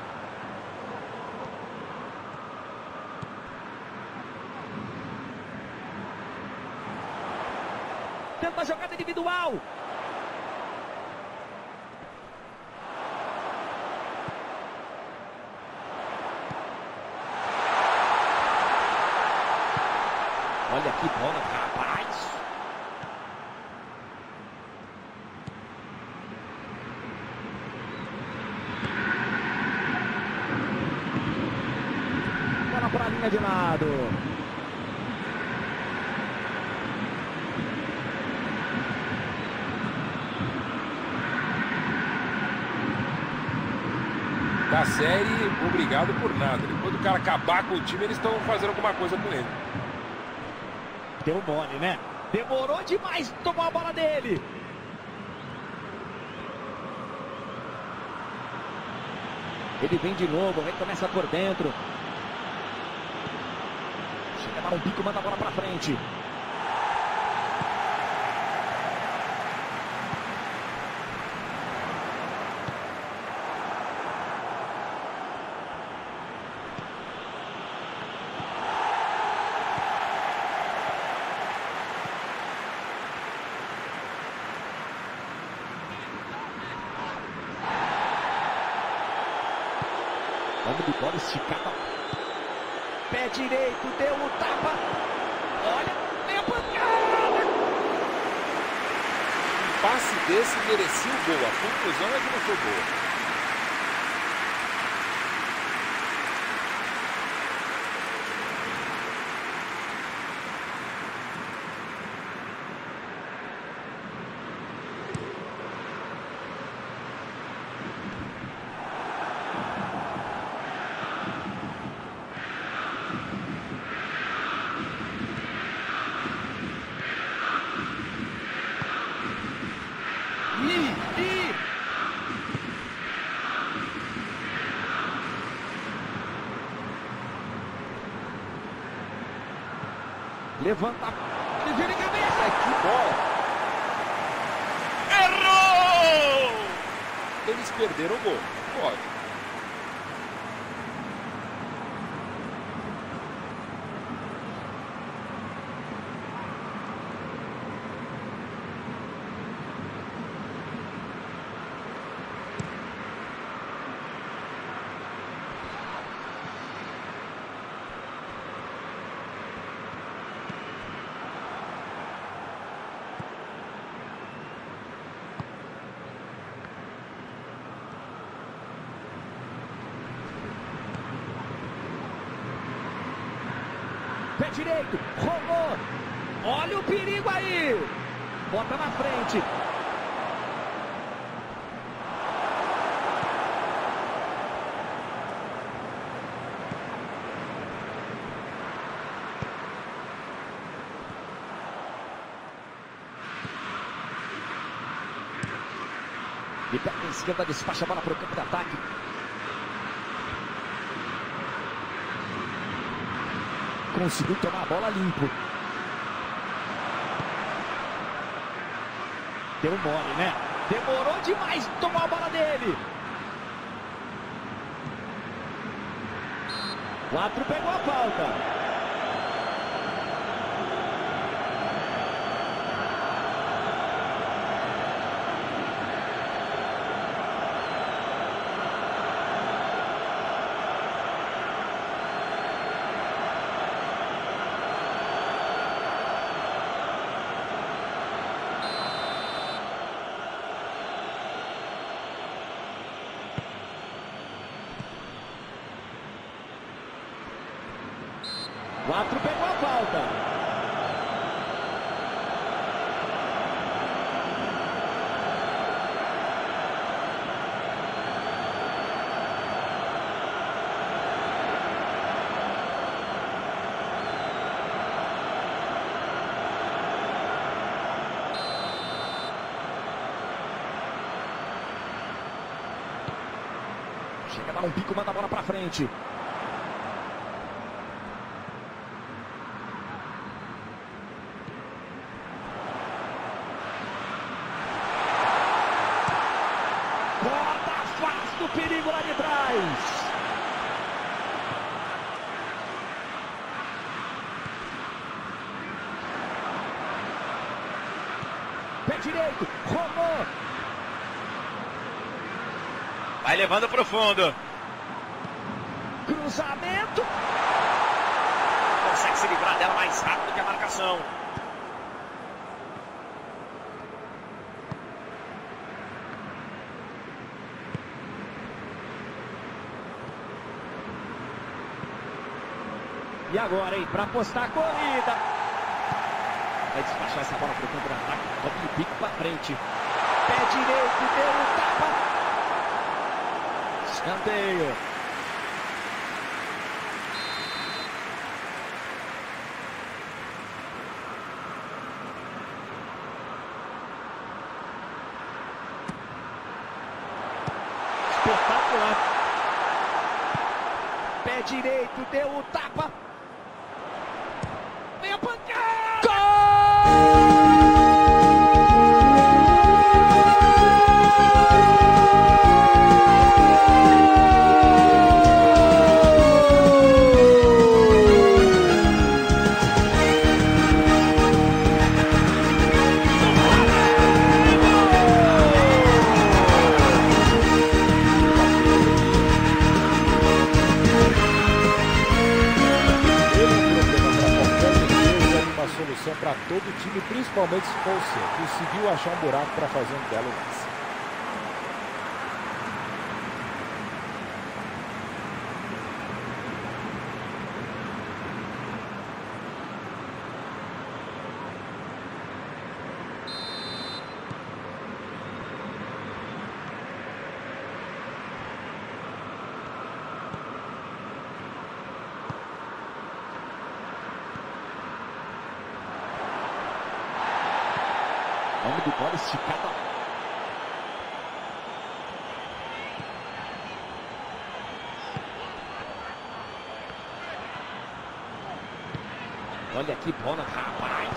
Tenta a jogada individual. Olha que bola, rapaz. Bola para a linha de lado. Da série, obrigado por nada. Quando o cara acabar com o time, eles estão fazendo alguma coisa com ele. Deu mole, né? Demorou demais tomar a bola dele. Ele vem de novo, recomeça por dentro. Chega a dar um pico, manda a bola pra frente. Vamos de bola esticada. Pé direito, deu o tapa. Olha, vem a pancada. Um passe desse merecia o gol. A conclusão é que não foi boa. Levanta, ele vira em cabeça. Que bola! Errou! Eles perderam o gol. Pode. Pé direito, rolou. Olha o perigo aí. Bota na frente. E perna esquerda despacha a bola para o campo de ataque. Conseguiu tomar a bola limpo. Deu mole, né? Demorou demais tomar a bola dele. 4 pegou a falta. Quatro pegou a falta. Chega a dar um pico, manda a bola pra frente. O perigo lá de trás. Pé direito, rolou. Vai levando pro fundo. Cruzamento. Consegue se livrar dela mais rápido que a marcação. E agora, hein? Para apostar a corrida. Vai despachar essa bola para o campo de ataque. Bota o pico para frente. Pé direito, deu um tapa. Escanteio. Espetacular. Pé direito, deu o tapa. Vem a pancada! Gol! time, principalmente se for o seu, conseguiu achar um buraco para fazer um belo lance. Nome do bola esticado. Olha que bola, rapaz.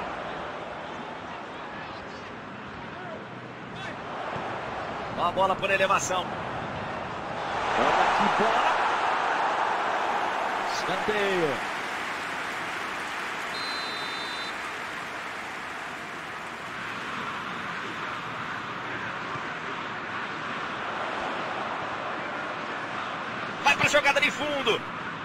Uma bola por elevação. Olha que bola. Escanteio. Vai para a jogada de fundo.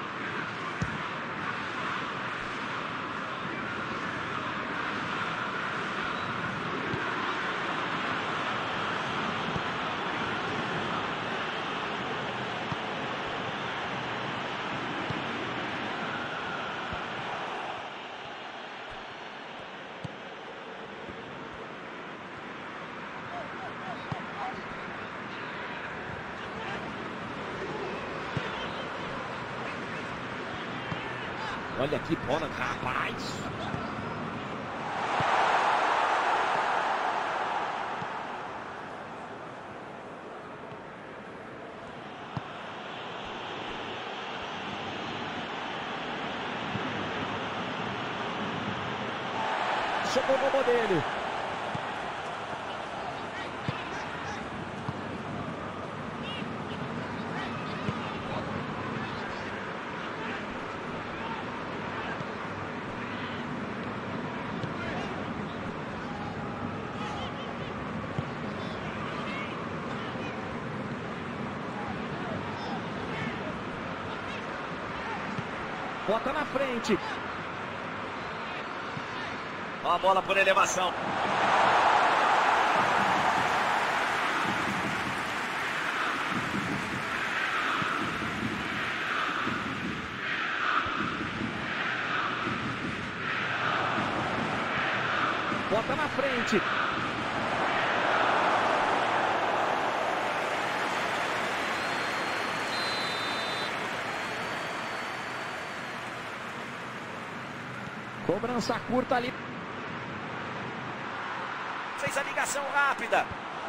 Olha que bola, rapaz. Chegou o gol dele. Bota na frente. Uma bola por elevação. Bota na frente. Cobrança curta ali. Fez a ligação rápida.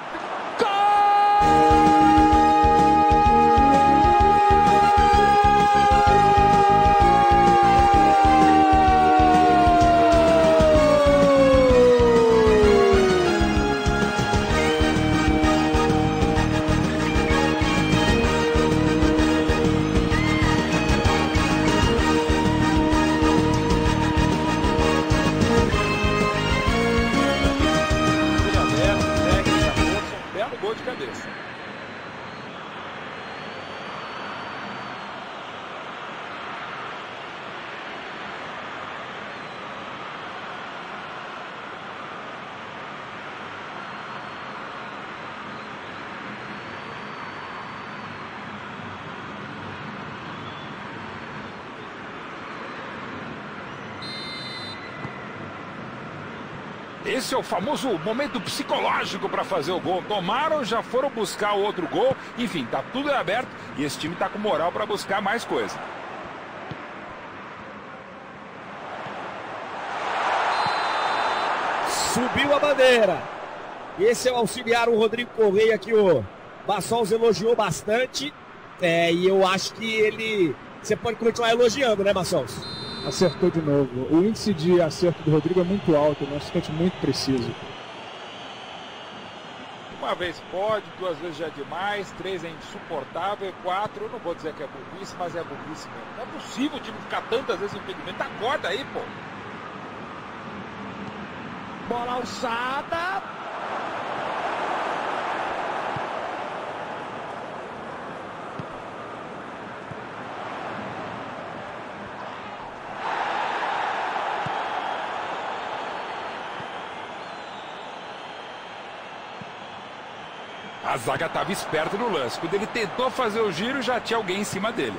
Gol de cabeça. Esse é o famoso momento psicológico para fazer o gol. Tomaram, já foram buscar o outro gol. Enfim, tá tudo aberto e esse time tá com moral para buscar mais coisa. Subiu a bandeira. Esse é o auxiliar, o Rodrigo Correia, que o Bassols elogiou bastante. E eu acho que ele... Você pode continuar elogiando, né, Bassols? Acertou de novo. O índice de acerto do Rodrigo é muito alto, um assistente muito preciso. Uma vez pode, duas vezes já é demais, três é insuportável, quatro, eu não vou dizer que é burrice, mas é burrice mesmo. Não é possível o time ficar tantas vezes em impedimento. Acorda aí, pô. Bola alçada. A zaga estava esperta no lance. Quando ele tentou fazer o giro, já tinha alguém em cima dele.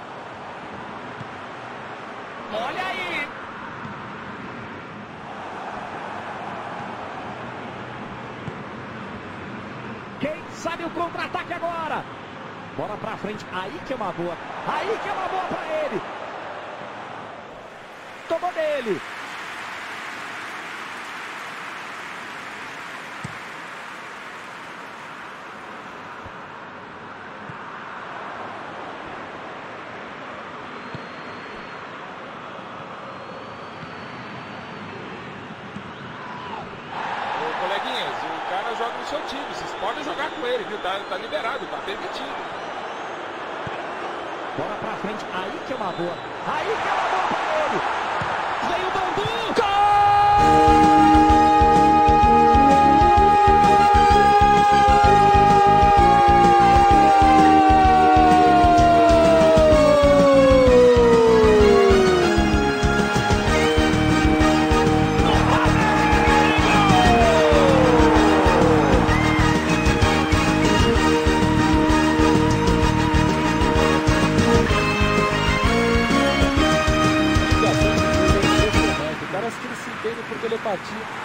Olha aí! Quem sabe o contra-ataque agora? Bola pra frente, aí que é uma boa. Aí que é uma boa pra ele. Tomou dele. Coleguinhas, o cara joga no seu time, vocês podem jogar com ele, viu? Tá liberado, tá permitido. Bola pra frente, aí que é uma boa. Aí que é uma boa pra ele. Vem o Bandu. Gol! Parece que ele se entende por telepatia.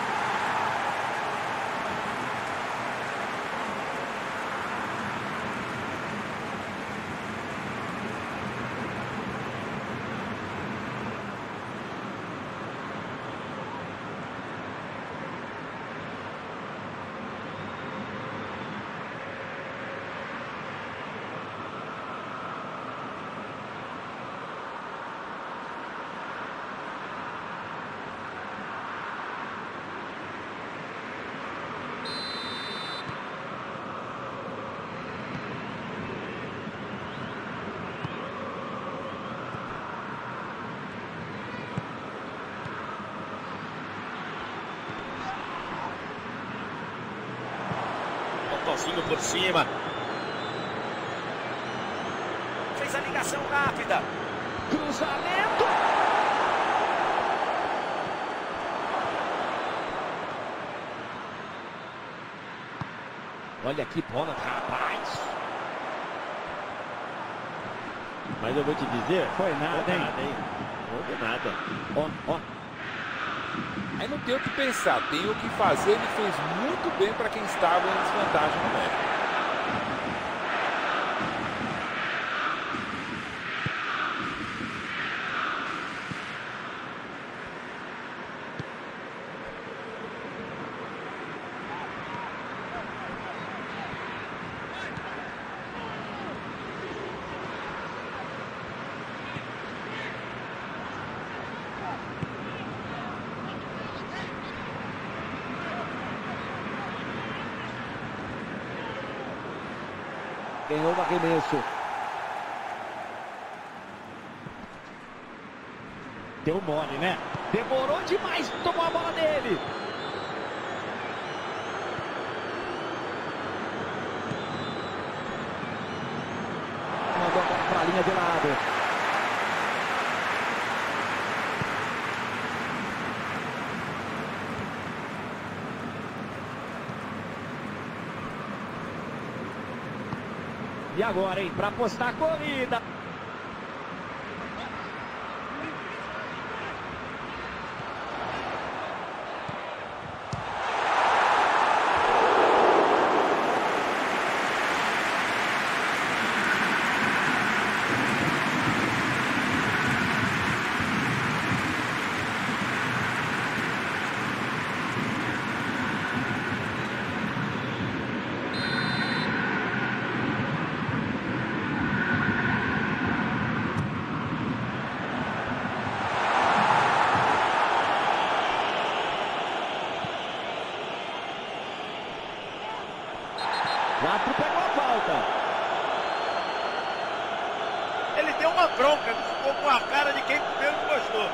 Totozinho por cima. Fez a ligação rápida. Cruzamento. Olha que bola, rapaz. Mas eu vou te dizer, Foi nada, hein? Não houve nada. Ó. Aí não tem o que pensar, tem o que fazer. Ele fez muito bem para quem estava em desvantagem numérica. Ganhou o arremesso. Deu mole, né? Demorou demais. Tomou a bola dele. Mandou a bola pra linha de lado. E agora, hein? Pra apostar a corrida. O árbitro pegou a falta. Ele deu uma bronca, ficou com a cara de quem primeiro gostou.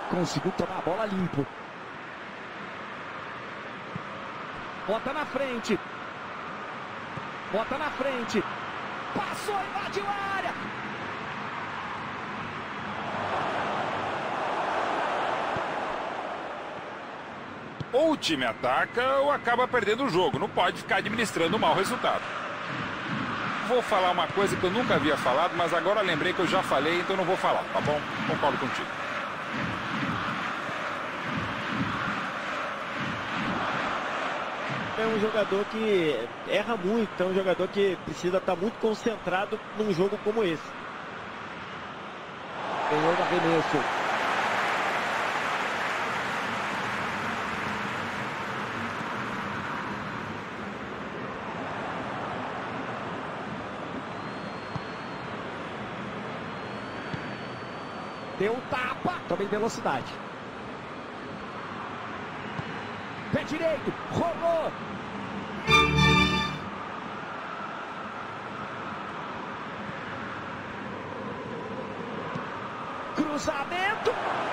Conseguiu tomar a bola limpo. Bota na frente. Bota na frente. Passou, invadiu a área. Ou o time ataca ou acaba perdendo o jogo. Não pode ficar administrando um mau resultado. Vou falar uma coisa que eu nunca havia falado, mas agora lembrei que eu já falei, então não vou falar, tá bom? Concordo contigo. É um jogador que erra muito, é um jogador que precisa estar muito concentrado num jogo como esse. Ganhou no arremesso. Deu um tapa. Também velocidade. Pé direito. Rolou. Cruzamento.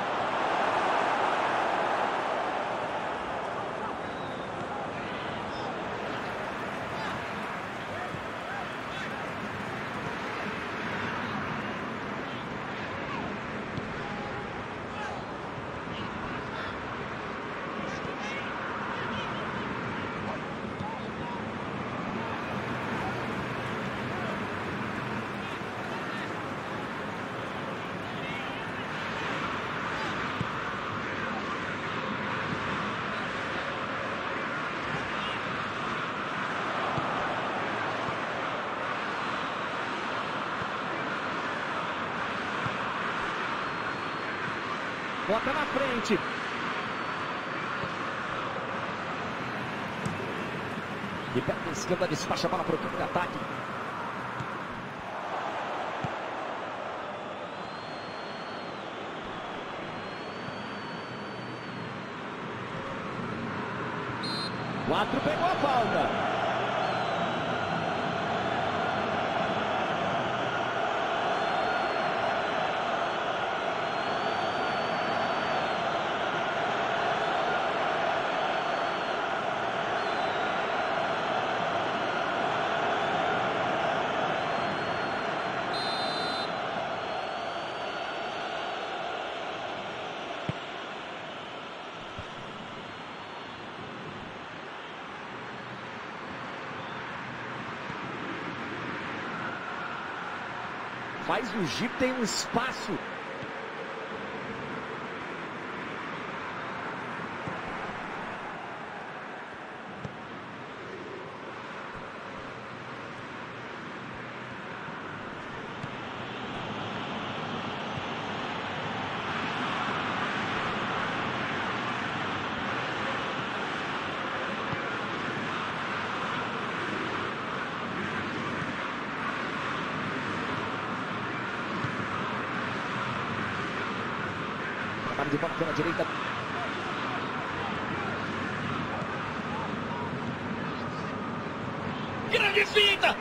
Bota na frente. E perto da esquerda despacha a bola para o campo de ataque. O árbitro pegou a falta. Faz o giro, tem um espaço. De bola pela direita. Grande finta!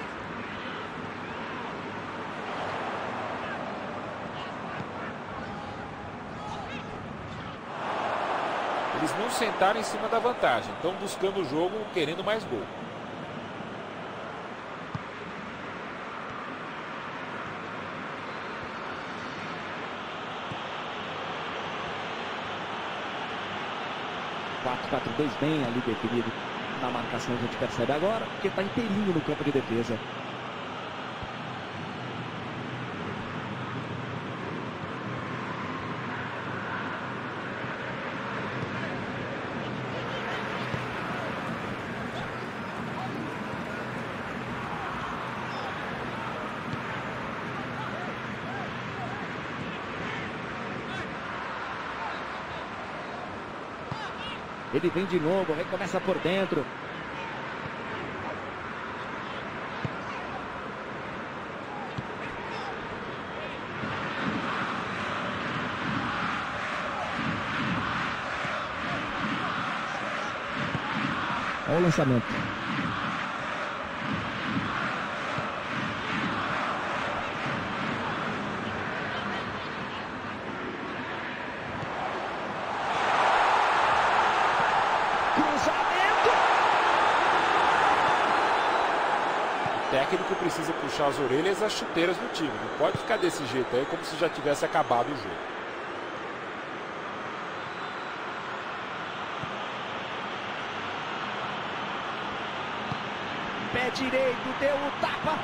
Eles não sentaram em cima da vantagem. Estão buscando o jogo, querendo mais gol. (4-4-2) bem ali definido na marcação, a gente percebe agora, porque está inteirinho no campo de defesa. Ele vem de novo, recomeça por dentro. Olha o lançamento. técnico precisa puxar as orelhas e as chuteiras do time. Não pode ficar desse jeito aí, como se já tivesse acabado o jogo. Pé direito, deu o tapa.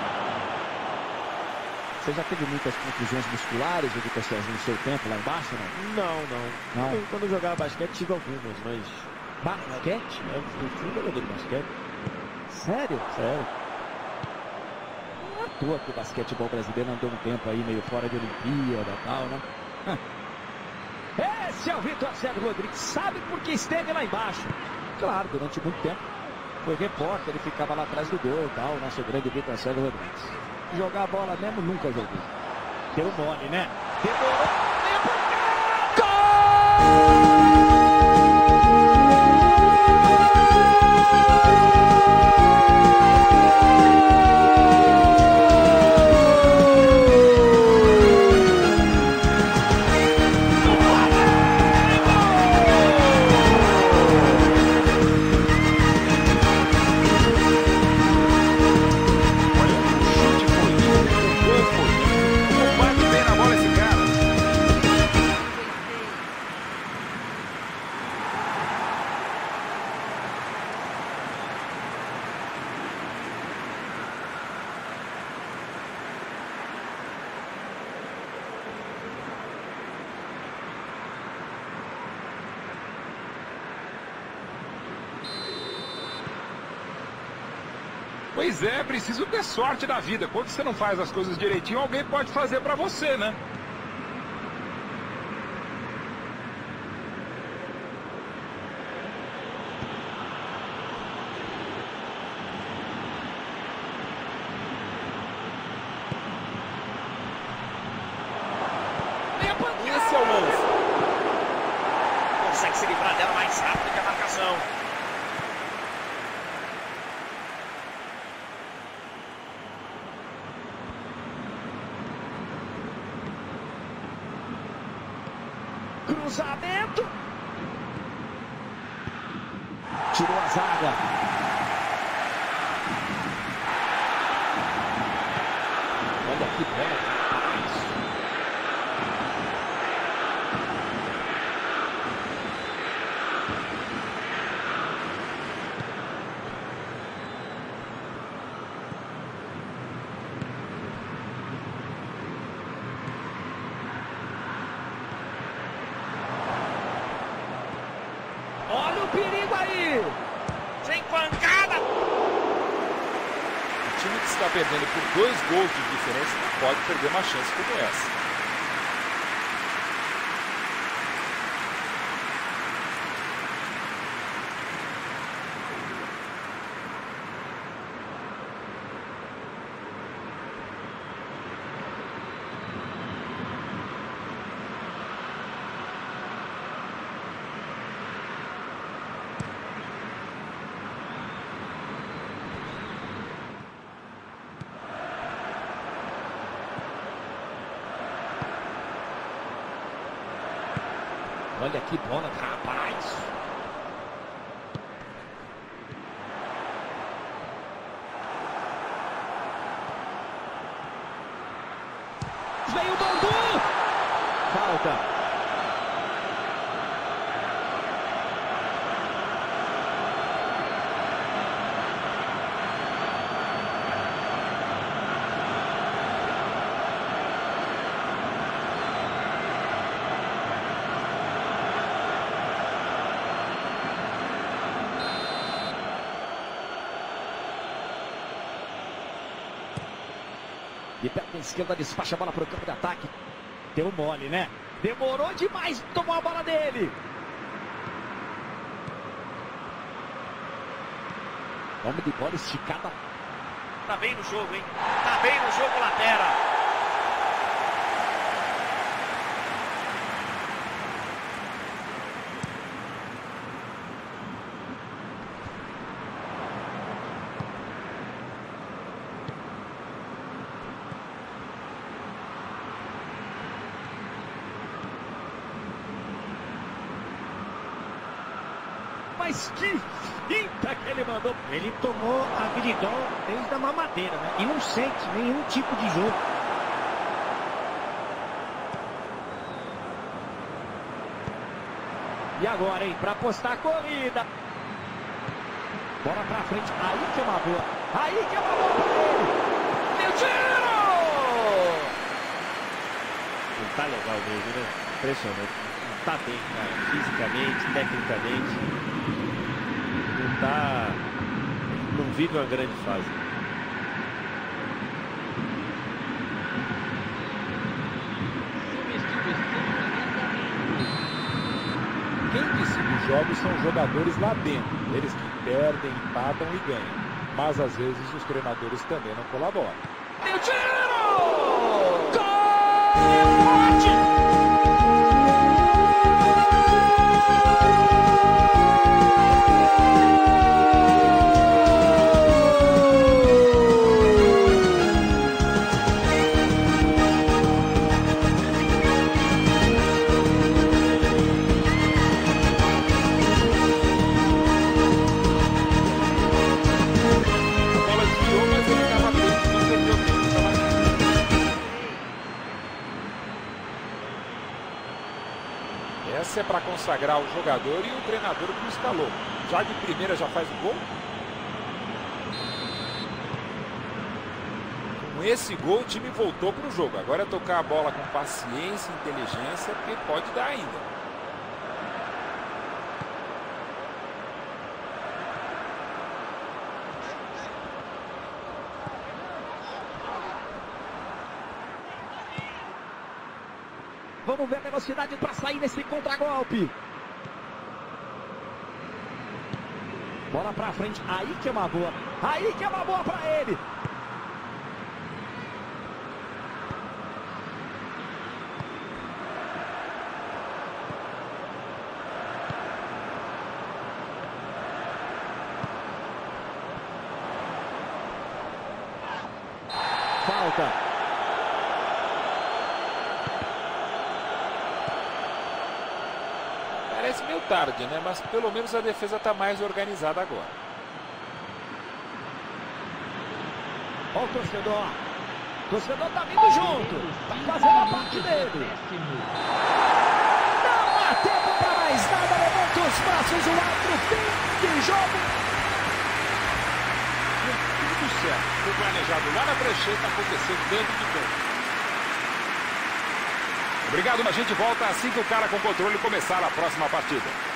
Você já teve muitas contusões musculares, Vitor Sérgio, no seu tempo lá embaixo, não? Não. Quando eu jogava basquete tive algumas, mas... Basquete? Eu fui jogador de basquete. Sério? Sério. Não é à toa que o basquetebol brasileiro andou um tempo aí meio fora de Olimpíada e tal, né? Esse é o Vitor Sérgio Rodrigues. Sabe por que esteve lá embaixo? Claro, durante muito tempo. Foi repórter, ele ficava lá atrás do gol e tal, o nosso grande Vitor Sérgio Rodrigues. Jogar a bola mesmo, nunca joguei. Deu mole, né? Demorou. Pois é, preciso ter sorte na vida. Quando você não faz as coisas direitinho, alguém pode fazer pra você, né? Esse é o lance. Consegue se livrar dela mais rápido que a marcação. Cruzamento. Tirou a zaga. Olha que bola, rapaz. Olha o perigo aí. Sem pancada. O time que está perdendo por 2 gols de diferença não pode perder uma chance como essa. Olha que bola, rapaz. Veio o Bandu. Falta. De perna esquerda, despacha a bola para o campo de ataque. Deu mole, né? Demorou demais. Tomou a bola dele. Homem de bola esticada. Tá bem no jogo, hein? Tá bem no jogo, Latera. mas que finta que ele mandou. Ele tomou a Viridol desde a mamadeira, né? E não sente nenhum tipo de jogo. E agora, hein, pra apostar a corrida. Bola pra frente, aí que é uma boa. Aí que é uma boa pra ele. Meu tiro! Não tá legal mesmo, né? Impressionante. Não tá bem, cara. Fisicamente, tecnicamente. Não tá... Não vive uma grande fase. Quem decide os jogos são os jogadores lá dentro. Eles que perdem, empatam e ganham. Mas às vezes os treinadores também não colaboram. Meu tiro! Gol! Essa é para consagrar o jogador e o treinador que o escalou. Já de primeira já faz o gol. Com esse gol o time voltou para o jogo. Agora é tocar a bola com paciência e inteligência, porque pode dar ainda. Vamos ver a velocidade para sair nesse contragolpe. Bola para frente, aí que é uma boa. Aí que é uma boa para ele. Falta. Parece meio tarde, né? Mas pelo menos a defesa está mais organizada agora. Olha o torcedor. O torcedor tá vindo junto. Tá fazendo a parte dele. Não há tempo para mais nada. Levanta os braços, o árbitro. Fim de jogo. Tudo certo. O planejado lá na prancheta aconteceu dentro de campo. Obrigado, a gente volta assim que o cara com controle começar a próxima partida.